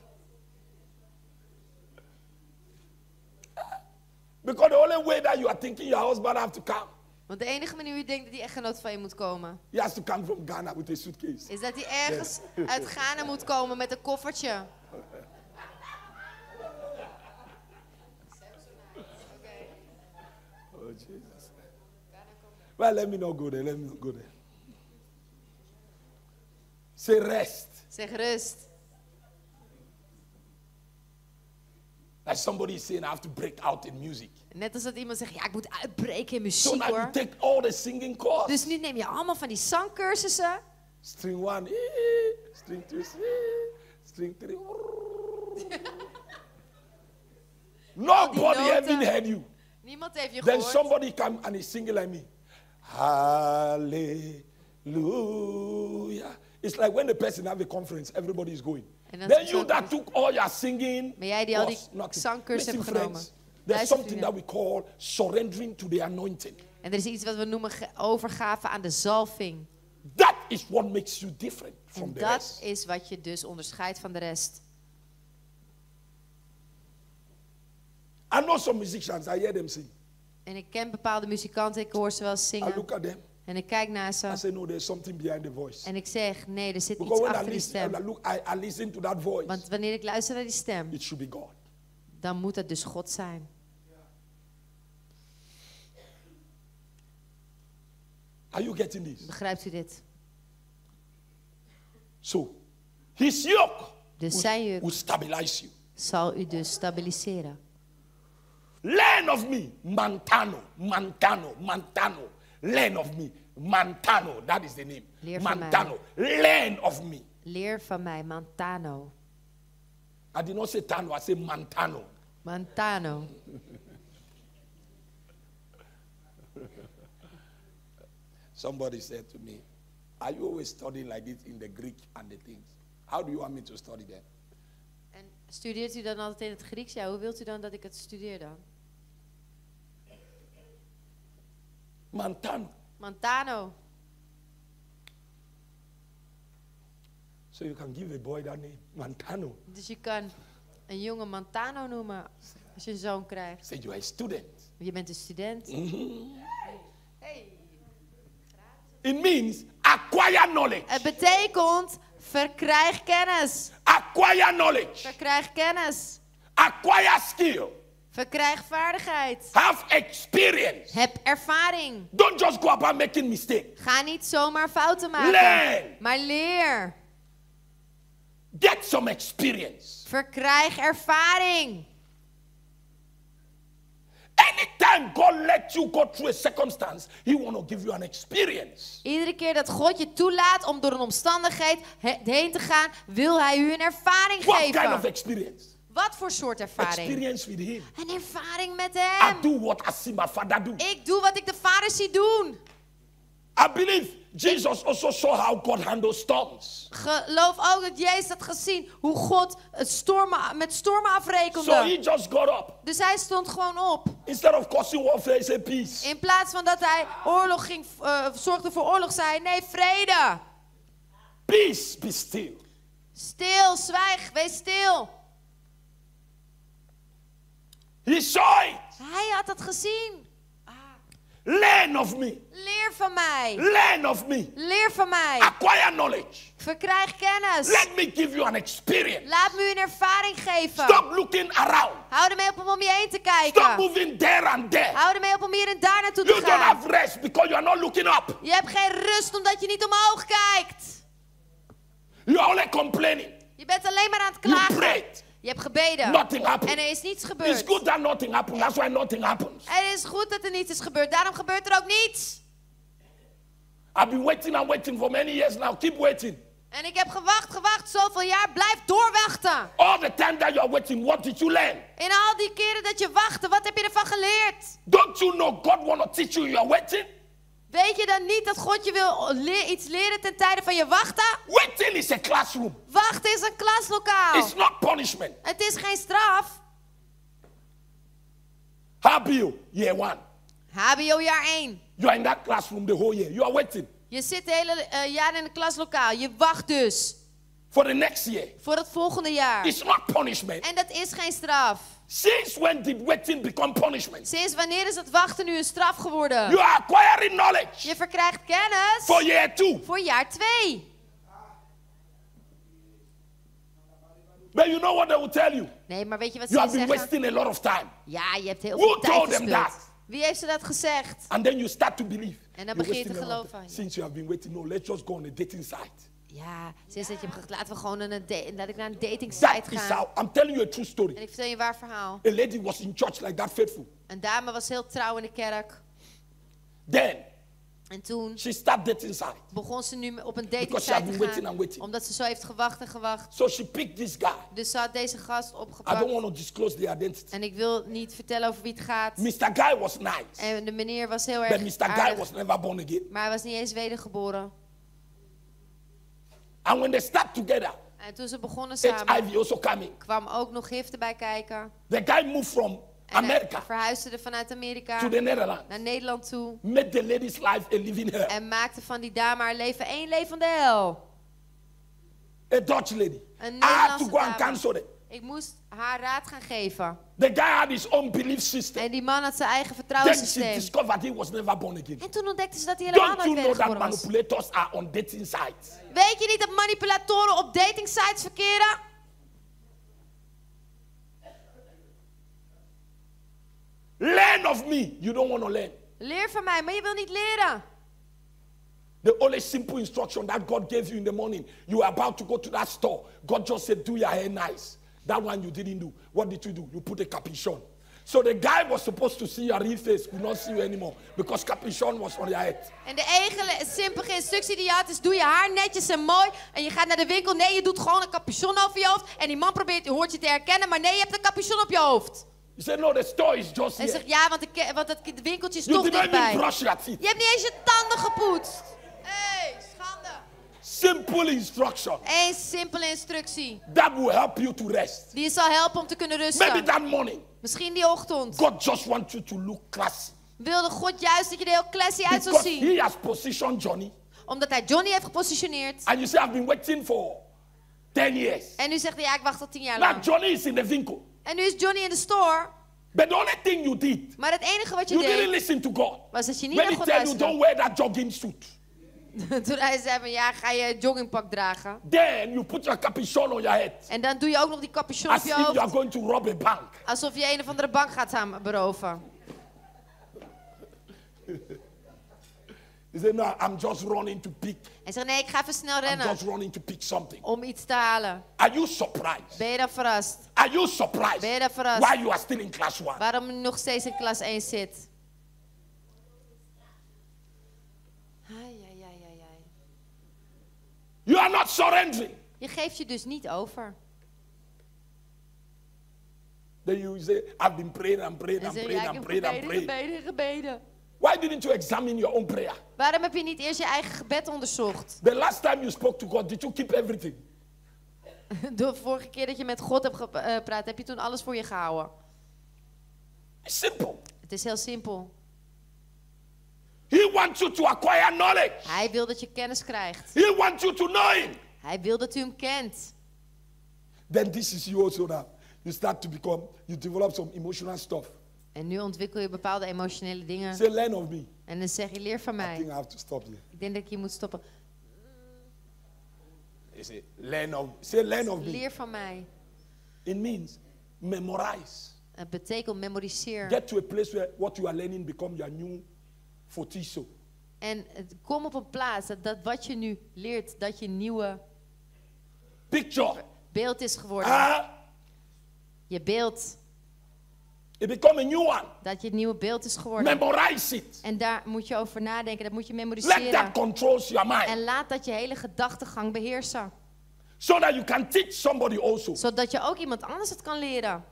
Because the only way that you are thinking your husband have to come, Want de enige manier hoe je denkt dat die echtgenoot van je moet komen, he has to come from Ghana with a suitcase. is dat hij ergens uit Ghana moet komen met een koffertje. Oh, Jesus. Well, let me not go there. Let me not go there. Say rest. Zeg rust. Like somebody is saying, I have to break out in music. Net als dat iemand zegt, ja, ik moet uitbreken in So muziek now you hoor. take all the singing chords. Dus nu neem je allemaal van die zangcursussen. String 1, string 2, string 3. Nobody noten. even heard you. Niemand heeft je Then gehoord. somebody come and is singing like me. Hallelujah. It's like when the person have a conference, everybody is going. En dan Then is you het that zo- took all your singing. Maar jij die al die was nothing. zangcursus Listen, hebt genomen. friends, there's Luister, something that we call surrendering to the anointing. En er is iets wat we noemen overgave aan de zalving. That is what makes you different from En the dat rest. is wat je dus onderscheidt van de rest. I know some musicians, I hear them sing. En ik ken bepaalde muzikanten, ik hoor ze wel I zingen. look at them. En ik kijk naar I ze. say, no, there's something behind the voice. En ik zeg, nee, er zit iets Because when achter die stem. I listen to that voice, Want wanneer ik luister naar die stem, it should be God. dan moet het dus God zijn. Are you getting this? Begrijpt u dit? So, his yoke Dus zijn juk will stabilize you. zal u dus stabiliseren. Learn of me, Mantano, Mantano, Mantano. Learn of me, Mantano. That is the name. Leer van Mantano. Learn of me. Leer van mij, Mantano. I did not say Tano, I say Mantano. Mantano. Somebody said to me, are you always studying like this in the Greek and the things? How do you want me to study them? En studeert u dan altijd in het Grieks? Ja, hoe wilt u dan dat ik het studeer dan? Mantano. Mantano. So you can give a boy that name, Mantano. Dus je kan een jongen Mantano noemen als je een zoon krijgt. Say you are a student. Je bent een student. It means acquire knowledge. Het betekent verkrijg kennis. Acquire knowledge. Verkrijg kennis. Acquire skill. Verkrijg vaardigheid. Have experience. Heb ervaring. Don't just go about making mistakes. Ga niet zomaar fouten maken. Learn. Maar leer. Get some experience. Verkrijg ervaring. Anytime God lets you go through a circumstance, He want to give you an experience. Iedere keer dat God je toelaat om door een omstandigheid heen te gaan, wil Hij u een ervaring What kind of geven. experience? Wat voor soort ervaring? Experience with Him. Een ervaring met I Hem. do what I see my Father do. Ik doe wat ik de Vader zie doen. I believe Jesus also saw how God handles storms. Geloof ook dat Jezus had gezien hoe God het met stormen afrekende. So He just got up. Dus hij stond gewoon op. Instead of causing warfare, He said peace. In plaats van dat hij zorgde voor oorlog, zei hij nee, vrede. Peace, be still. Stil, zwijg, wees stil. He saw it. Hij had het gezien. Learn of me. Leer van mij. Learn of me. Leer van mij. Acquire knowledge. Verkrijg kennis. Let me give you an experience. Laat me u een ervaring geven. Stop looking around. Hou ermee op om je heen te Stop kijken. moving there and there. Hou ermee op om hier en daar naartoe You te don't gaan. have rest because you are not looking up. Je hebt geen rust omdat je niet omhoog kijkt. You are only complaining. Je bent alleen maar aan het You klagen. prayed. Je hebt gebeden. Nothing happened. En er is niets It's gebeurd. good that nothing happened. That's why nothing happens. Het is goed dat er niets is gebeurd. Daarom gebeurt er ook niets. I've been waiting and waiting for many years now. Keep waiting. En ik heb gewacht, zoveel jaar. Blijf doorwachten. All the time that you are waiting, what did you learn? In al die keren dat je wachtte, wat heb je ervan geleerd? Don't you know God want to teach you you are waiting? Weet je dan niet dat God je wil iets leren ten tijde van je wachten? Waiting is a classroom. Wachten is een klaslokaal. It's not punishment. Het is geen straf. HBO, year 1. HBO jaar 1. You are in that classroom the whole year. You are waiting Je zit het hele jaar in een klaslokaal. Je wacht dus for the next year. voor het volgende jaar. It's not punishment. En dat is geen straf. Since when did waiting become punishment? Sinds wanneer is het wachten nu een straf geworden? You are acquiring knowledge Je verkrijgt kennis for year 2. voor jaar 2. But you know what they will tell you? Nee, maar weet je wat You ze have been zeggen? wasting a lot of time. Ja, je hebt heel Who veel tijd told them verspild. that? Wie heeft ze dat gezegd? And then you start to believe. En dan You're begin je te wasting a lot of geloven. time. Since you have been waiting, no, let's just go on a dating site. Ja, sinds dat je hebt gezegd, laten we gewoon laat ik naar een dating That site is gaan. how, I'm telling you a true En story. ik vertel je een waar verhaal. A lady was in church like that, faithful. Een dame was heel trouw in de kerk. Then En toen she started dating site. begon ze nu op een dating Because she had site been te waiting gaan. and waiting. Omdat ze zo heeft gewacht en gewacht. So she picked this guy. Dus ze had deze gast I don't opgepakt. want to disclose the identity. En ik wil niet vertellen over wie het gaat. Mr. Guy was nice, En de meneer was heel but erg Mr. Guy aardig. was never born again. Maar hij was niet eens wedergeboren. And when they start together, En toen ze begonnen samen, HIV also coming. kwam ook nog HIV erbij kijken. The guy moved from En hij America verhuisde vanuit Amerika to the Netherlands, naar Nederland toe. made the lady's life a living hell. En maakte van die dame haar leven één levende hel. A Dutch lady. Een I had to Nederlandse go and dame. cancel it. Ik moest haar raad gaan geven. The guy had his own belief system. En die man had zijn eigen Then she vertrouwenssysteem. discovered he was never born again. En toen ontdekte ze dat hij helemaal Don't you nooit know that wedergeboren was. manipulators are on dating sites? Weet je niet dat manipulatoren op datingsites verkeren? Learn of me. You don't want to learn. Leer van mij, maar je wil niet leren. The only simple instruction that God gave you in the morning, you are about to go to that store. God just said, do your hair nice. That one you didn't do. What did you do? You put a capuchon. So the guy was supposed to see your real face, could not see you anymore because capuchon was on your head. En de enige simpele instructie die je had is: doe je haar netjes en mooi. En je gaat naar de winkel. Nee, je doet gewoon een capuchon over je hoofd. En die man hoort je te herkennen, maar nee, je hebt een capuchon op je hoofd. You said, no, the store is just En here. zegt ja, want het winkeltje is You toch did not even dichtbij. brush your teeth. Je hebt niet eens je tanden gepoetst. Hé, schande. Simple instruction Eén simpele instructie. that will help you to rest. Die je zal helpen om te kunnen Maybe rusten. that morning, Misschien die ochtend. God just wants you to look classy. Wilde God juist dat je er heel classy uit zou Because zien. he has positioned Johnny. Omdat hij Johnny heeft gepositioneerd. And you say, I've been waiting for 10 years. En nu zegt hij, ja, ik wacht al 10 jaar Now lang. Johnny is in the winkel. En nu is Johnny in de store. But the only thing you did, Maar het enige wat je you didn't deed, listen to God. was dat je niet When naar he God tell you, don't luisterde. wear that jogging suit. Toen hij zei van ja, ga je joggingpak dragen. Then you put your capuchon on your head. En dan doe je ook nog die capuchon As op if je you are hoofd. going to rob a bank. Alsof je een of andere bank gaat beroven. He said, no, I'm just running to pick. Hij zegt nee, ik ga even snel I'm rennen just running to pick something. om iets te halen. Are you surprised? Ben je dan verrast? Are you surprised? Ben je dan verrast? Why you are still in class 1? Waarom je nog steeds in klas 1 zit? Ai, ai, ai, ai, ai. You are not surrendering. Je geeft je dus niet over. Then you say, I've been praying and praying En and zeg je, praying ja, ik and heb praying and gebeden, praying. gebeden, gebeden. Why didn't you examine your own prayer? Waarom heb je niet eerst je eigen gebed onderzocht? The last time you spoke to God, did you keep everything? De vorige keer dat je met God hebt gepraat, heb je toen alles voor je gehouden? It's simple. Het is heel simpel. He wants you to acquire knowledge. Hij wil dat je kennis krijgt. He wants you to know him. Hij wil dat u hem kent. Then this is you also now. You start to become, you develop some emotional stuff. En nu ontwikkel je bepaalde emotionele dingen. Say, learn of me. En dan zeg je, leer van I mij. think I have to stop here. Ik denk dat ik hier moet stoppen. He say, learn of me. Leer van mij. It means memorize. Het betekent memoriseer. Get to a place where what you are learning become your new fortiso. En kom op een plaats dat wat je nu leert, dat je nieuwe Picture. beeld is geworden. Je beeld, It become a new one. dat je het nieuwe beeld is geworden. Memorize it. En daar moet je over nadenken, dat moet je Let memoriseren. that controls your mind. En laat dat je hele gedachtegang beheersen. So that you can teach somebody also. Zodat je ook iemand anders het kan leren.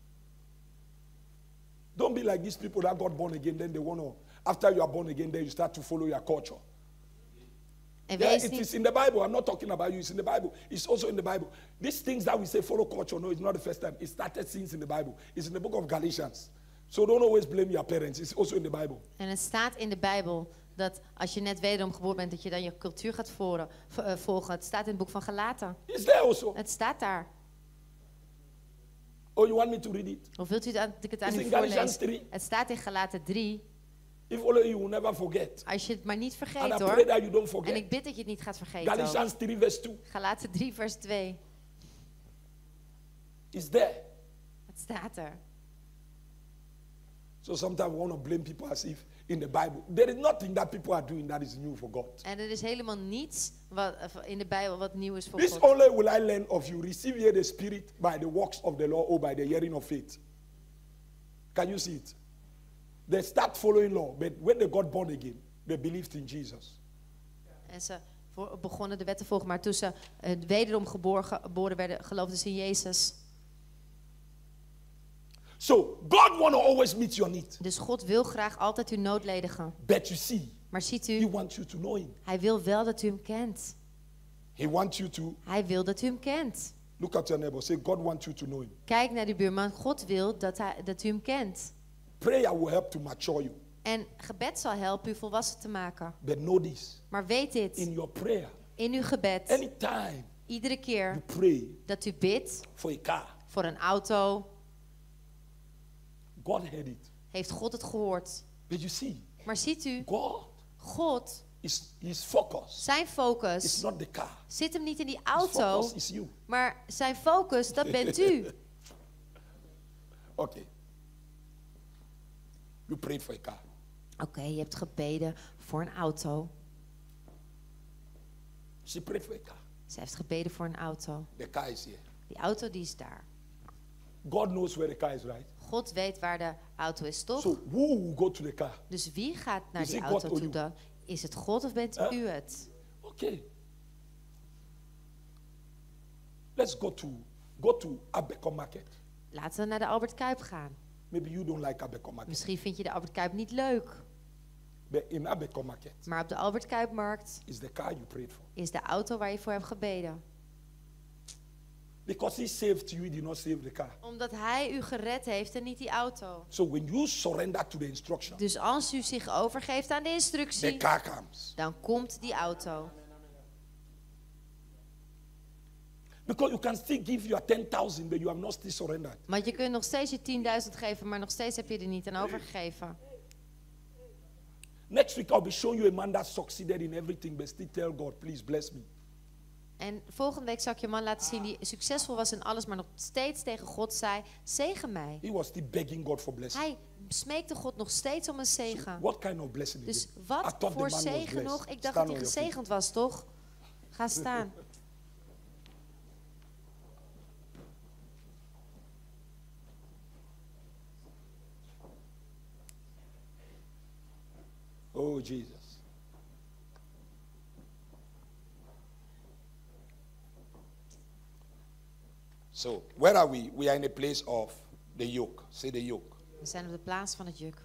Don't be like these people that got born again, then they want to, after you are born again, then you start to follow your culture. En Yeah, wees it niet, is in the Bible. I'm not talking about you. It's in the Bible. It's also in the Bible. These things that we say follow culture, no, it's not the first time. It started since in the Bible. It's in the book of Galatians. So don't always blame your parents. It's also in the Bible. en het staat in de Bijbel dat als je net wederom geboren bent, dat je dan je cultuur gaat volgen. Het staat in het boek van Galaten. It's there also. Het staat daar. Oh, you want me to read it? Of wilt u dat ik het aan It's u in Galatians voorlees? 3. Het staat in Galaten 3. If only you will never forget. Als je het maar niet And I vergeet pray hoor. that you don't En forget. ik bid dat je het niet gaat vergeten. ook. Galatians 3 verse 2. Galaten 3 vers 2. It's there. Het staat er. So sometimes we want to blame people as if in the Bible. There is nothing that people are doing that is new for God. En er is helemaal niets wat, in de Bijbel wat nieuw is voor This God. only will I learn of you. Receive ye the Spirit by the works of the law or by the hearing of faith. Can you see it? They start following law, but when they got born again, they believed in Jesus. En ze begonnen de wet te volgen, maar toen ze wederom geboren werden, geloofden ze in Jezus. So God want to always meet your need. Dus God wil graag altijd uw nood ledigen. But you see, Maar ziet He u, wants you to know Him. hij wil wel dat u hem kent. He wants you to Hij wil dat u hem kent. look at your neighbor. Say, God wants you to know Him. Kijk naar de buurman. God wil dat u hem kent. Prayer will help to mature you. En gebed zal helpen u volwassen te maken. But know this: Maar weet in dit, your prayer, in uw gebed, anytime iedere you keer pray dat u bidt for a car, voor een auto, God heard it. heeft God het gehoord. But you see, Maar ziet u, God God, His focus zijn is focus not the car. zit hem niet in die His auto, focus is you. maar zijn focus, dat bent u. Okay. You prayed for a car. Oké, je hebt gebeden voor een auto. She prayed for a car. Ze heeft gebeden voor een auto. The car is here. Die auto die is daar. God knows where the car is, right? God weet waar de auto is, toch? So who will go to the car? Dus wie gaat naar Is die it God auto or toe you? dan? Is het God of bent Huh? u het? Okay. Let's go to Abeco Market. Laten we naar de Albert Kuip gaan. Maybe you don't like Abeco Market. Misschien vind je de Albert Kuip niet leuk. But in Abeco Market Maar op de Albert Kuipmarkt is the car you prayed for. is de auto waar je voor hebt gebeden. Because He saved you, He did not save the car. Omdat hij u gered heeft en niet die auto. So when you surrender to the instruction, Dus als u zich overgeeft aan de the instructie, car comes. dan komt die auto. Because you can still give your 10,000, but you have not still surrendered. Want je kunt nog steeds je 10.000 geven, maar nog steeds heb je er niet aan overgegeven. Next week I'll be showing you a man that succeeded in everything, but still tell God, please bless me. En volgende week zal ik je een man laten zien die succesvol was in alles, maar nog steeds tegen God zei, zegen mij. He was still begging God for blessing. Hij smeekte God nog steeds om een zegen. What kind of blessing is Dus it? I wat thought the voor man was zegen blessed. nog? Ik dacht Stand dat on hij your feet. gezegend was, toch? Ga staan. Oh, Jesus. So, where are we? We are in a place of the yoke. Say the yoke. We zijn op de plaats van het juk.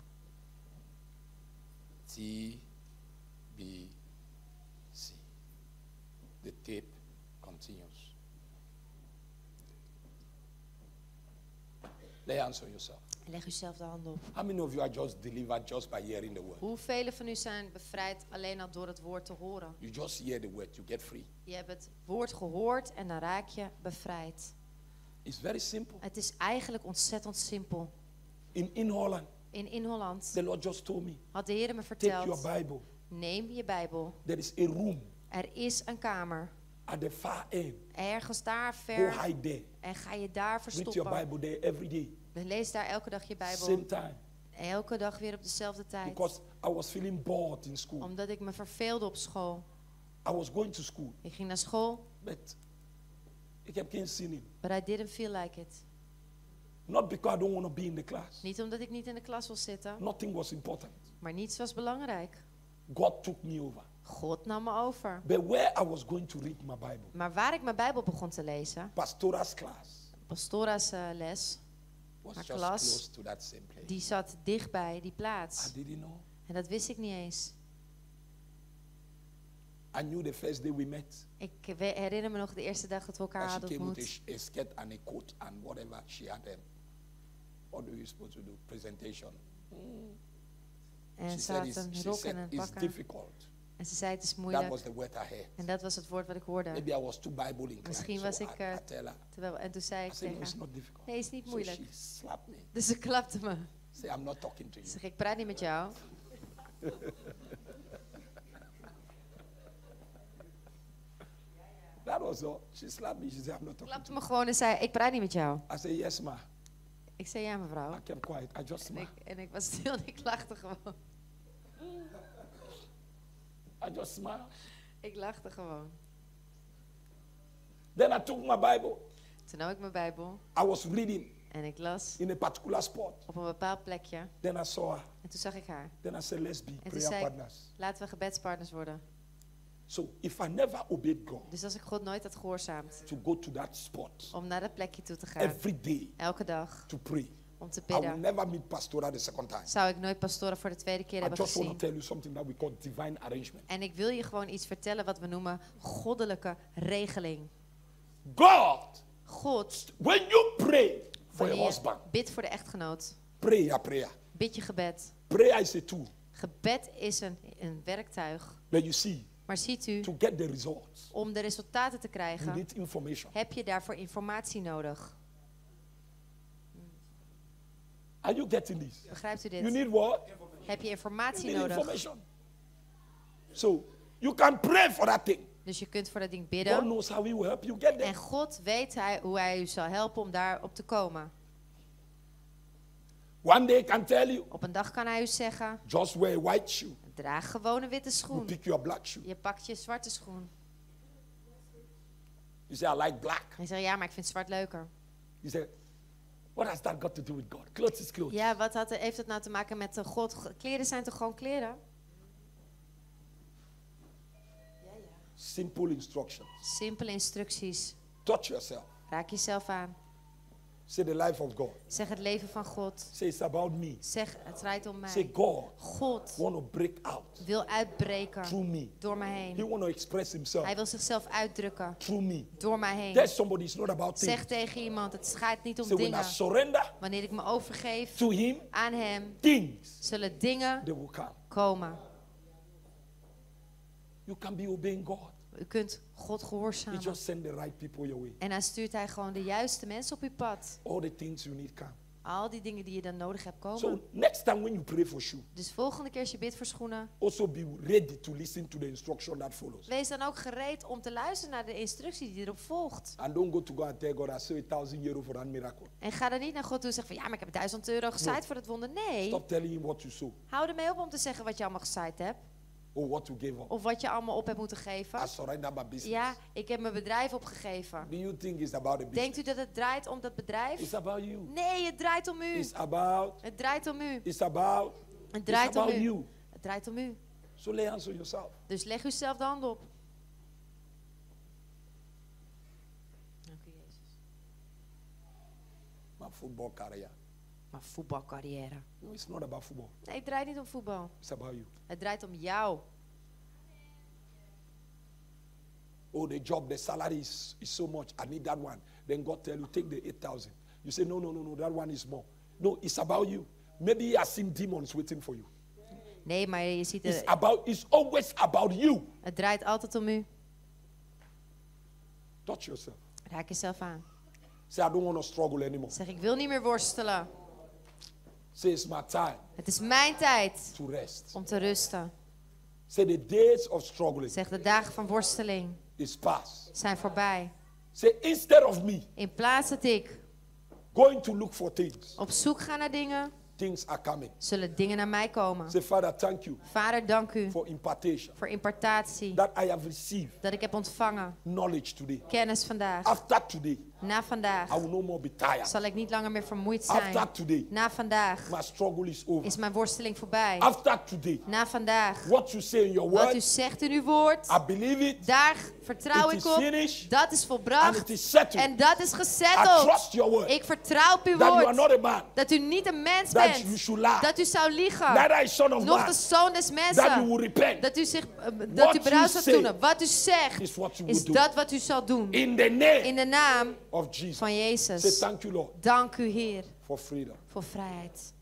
T, B, C. The tape continues. Lay hands on yourself. Leg uzelf de handen op. How many of you are just delivered just by hearing the word? Hoeveel van u zijn bevrijd alleen al door het woord te horen? You just hear the word, you get free. Je hebt het woord gehoord en dan raak je bevrijd. It's very simple. Het is eigenlijk ontzettend simpel. In Holland, In Holland the Lord just told me, had de Heer me take your verteld, Bible. neem je Bijbel. There is a room Er is een kamer. at the far end. Ergens daar Go ver. hide there. En ga je daar Read your verstoppen. Bible there every day. Lees daar elke dag je Bijbel. Same time. Elke dag weer op dezelfde tijd. Because I was feeling bored in school. Omdat ik me verveelde op school. I was going to school, Ik ging naar school, but I kept geen zin in. but I didn't feel like it. Not because I don't want to be in the class. Niet omdat ik niet in de klas wil zitten, Nothing was important. maar niets was belangrijk. God took me over. God nam me over. But where I was going to read my Bible, Maar waar ik mijn Bijbel begon te lezen, pastoral's class, Pastora's les, was Haar just klas. close to that same place. die zat dichtbij die plaats. I didn't know. En dat wist ik niet eens. I knew the first day we met. Ik herinner me nog de eerste dag dat we elkaar That she hadden came with ontmoet. a skirt and a coat and whatever she had them. What are you supposed to do? Presentation. En She ze said, had een she rok en said een it's pak aan. difficult. En ze zei het is That moeilijk. was the word I heard. En dat was het woord wat ik hoorde. Maybe I was too Bible inclined. Misschien So was ik, I tell her. En toen zei I ik said, no, tegen it's haar, not difficult. nee, is niet So moeilijk. she slapped me. Dus ze klapte me. Say, I'm not talking to you. Ik zeg, ik praat niet met jou. That was all. She slapped me. She said, I'm not talking Klapte to me gewoon en zei, ik praat niet met jou. you. I said, yes, ma. Ik zei, ja mevrouw. I kept quiet. I just smiled. En ik was stil en ik lachte gewoon. I just smiled. Ik lachte gewoon. Then I took my Bible. Toen nam ik mijn Bijbel I was reading en ik las in a particular spot. op een bepaald plekje. Then I saw her. En toen zag ik haar. Then I said, let's be En toen prayer zei ik, partners. laten we gebedspartners worden. So if I never obeyed God Dus als ik God nooit had gehoorzaamd to go to that spot om naar dat plekje toe te gaan, every day elke dag, to pray, om te I will bidden, never meet Pastora the second time. zou ik nooit pastoren voor de tweede keer I hebben just want to gezien. tell you something that we call divine arrangement. En ik wil je gewoon iets vertellen wat we noemen goddelijke regeling. God, God, when you pray for your wanneer husband, je bidt voor de echtgenoot, prayer. bid je gebed. Prayer is a tool. Gebed is een werktuig. But you see, Maar ziet u, to get the results, om de resultaten te you krijgen, need information. heb je daarvoor informatie nodig. Are you getting this? Begrijpt u You dit? need what? Heb je You informatie need nodig. information. So you can pray for that thing. Dus je kunt voor dat ding God bidden. knows how He will help you get En there. God weet hoe hij u zal helpen om daarop te komen. One day He can tell you, Op een dag kan hij u zeggen, just wear a white shoe. draag gewoon een witte You schoen. pick your black shoe. Je pakt je zwarte schoen. You say, I like black. Hij zegt, ja, maar ik vind zwart leuker. You say, what has that got to do with God? Clothes is clothes. Ja, wat heeft het nou te maken met God? Kleren zijn toch gewoon kleren? Simple instructions. Simpele instructies. Touch yourself. Raak jezelf aan. Say the life of God. Zeg het leven van God. Say it's about me. Zeg, het draait om Say mij. God God want to break out wil uitbreken through me. door mij He heen. want to express Himself Hij wil zichzelf uitdrukken through me. door mij heen. Tell somebody it's not about things. Zeg tegen iemand, het gaat niet om Say when I dingen. surrender Wanneer ik me overgeef to Him, aan Hem, things zullen dingen they will come. komen. You can be obeying God. U kunt God He gehoorzamen. just send the right people your way. En dan stuurt Hij gewoon de juiste mensen op uw pad. All the things you need come. Al die dingen die je dan nodig hebt komen. So next time when you pray for shoe, Dus volgende keer als je bidt voor schoenen, also be ready to listen to the instruction that follows. wees dan ook gereed om te luisteren naar de instructie die erop volgt. And don't go to God and tell God, I saw €1,000 for that miracle. En ga dan niet naar God toe en zeggen van ja, maar ik heb €1000 gezaaid voor het wonder. Nee, Stop telling him what you sow hou ermee op om te zeggen wat je allemaal gezaaid hebt. or what you gave up. Of wat je allemaal op hebt moeten geven. I surrender my business. Ja, ik heb mijn bedrijf opgegeven. Do you think it's about the business? Denkt u dat het draait om dat bedrijf? It's about you. Nee, het draait om u. It's about. Het draait om u. It's about. Het It's draait om about u. you. Het draait om u. So lay hands on yourself. Dus leg uzelf de hand op. Dank u, Jezus. My football career. Maar voetbalcarrière. No, it's not about football. Nee, het draait niet om voetbal. It's about you. Het draait om jou. Oh, the job, the salary is so much. I need that one. Then God tell you, take the 8,000. You say, no, that one is more. No, it's about you. Maybe he has seen demons waiting for you. Nee, maar je ziet It's always about you. het draait altijd om u. Touch yourself. Raak jezelf aan. Say, I don't want to struggle anymore. Zeg, ik wil niet meer worstelen. Say, it's my time Het is mijn tijd to rest. om te rusten. Say, the days of struggling Zeg, de dagen van worsteling is past. zijn voorbij. Say, instead of me In plaats dat ik going to look for things, op zoek ga naar dingen, things are coming. zullen dingen naar mij komen. Say, Father, thank you Vader, dank u for impartation voor impartatie. that I have received Dat ik heb ontvangen. knowledge today. Kennis vandaag. After today, Na vandaag I will no more be tired. zal ik niet langer meer vermoeid zijn. After today, Na vandaag my struggle is over. is mijn worsteling voorbij. After today, Na vandaag, what you say in your wat u word, zegt in uw woord, I believe it, daar vertrouw it ik is op. finished, Dat is and volbracht it is settled. en dat is I gezetteld. trust your word. Ik vertrouw op uw That you are not woord. a man, Dat u niet een mens that you bent. should lie, Dat u zou liegen. neither a son of Nog man, de zoon des that you mensen. will repent. Dat u What dat u berouw you zou say doen. Wat u zegt is what you is will do. dat wat u zal doen. In the name In de naam of Jesus. van Say Jezus. thank you, Lord, Dank u, Heer, for freedom. voor vrijheid.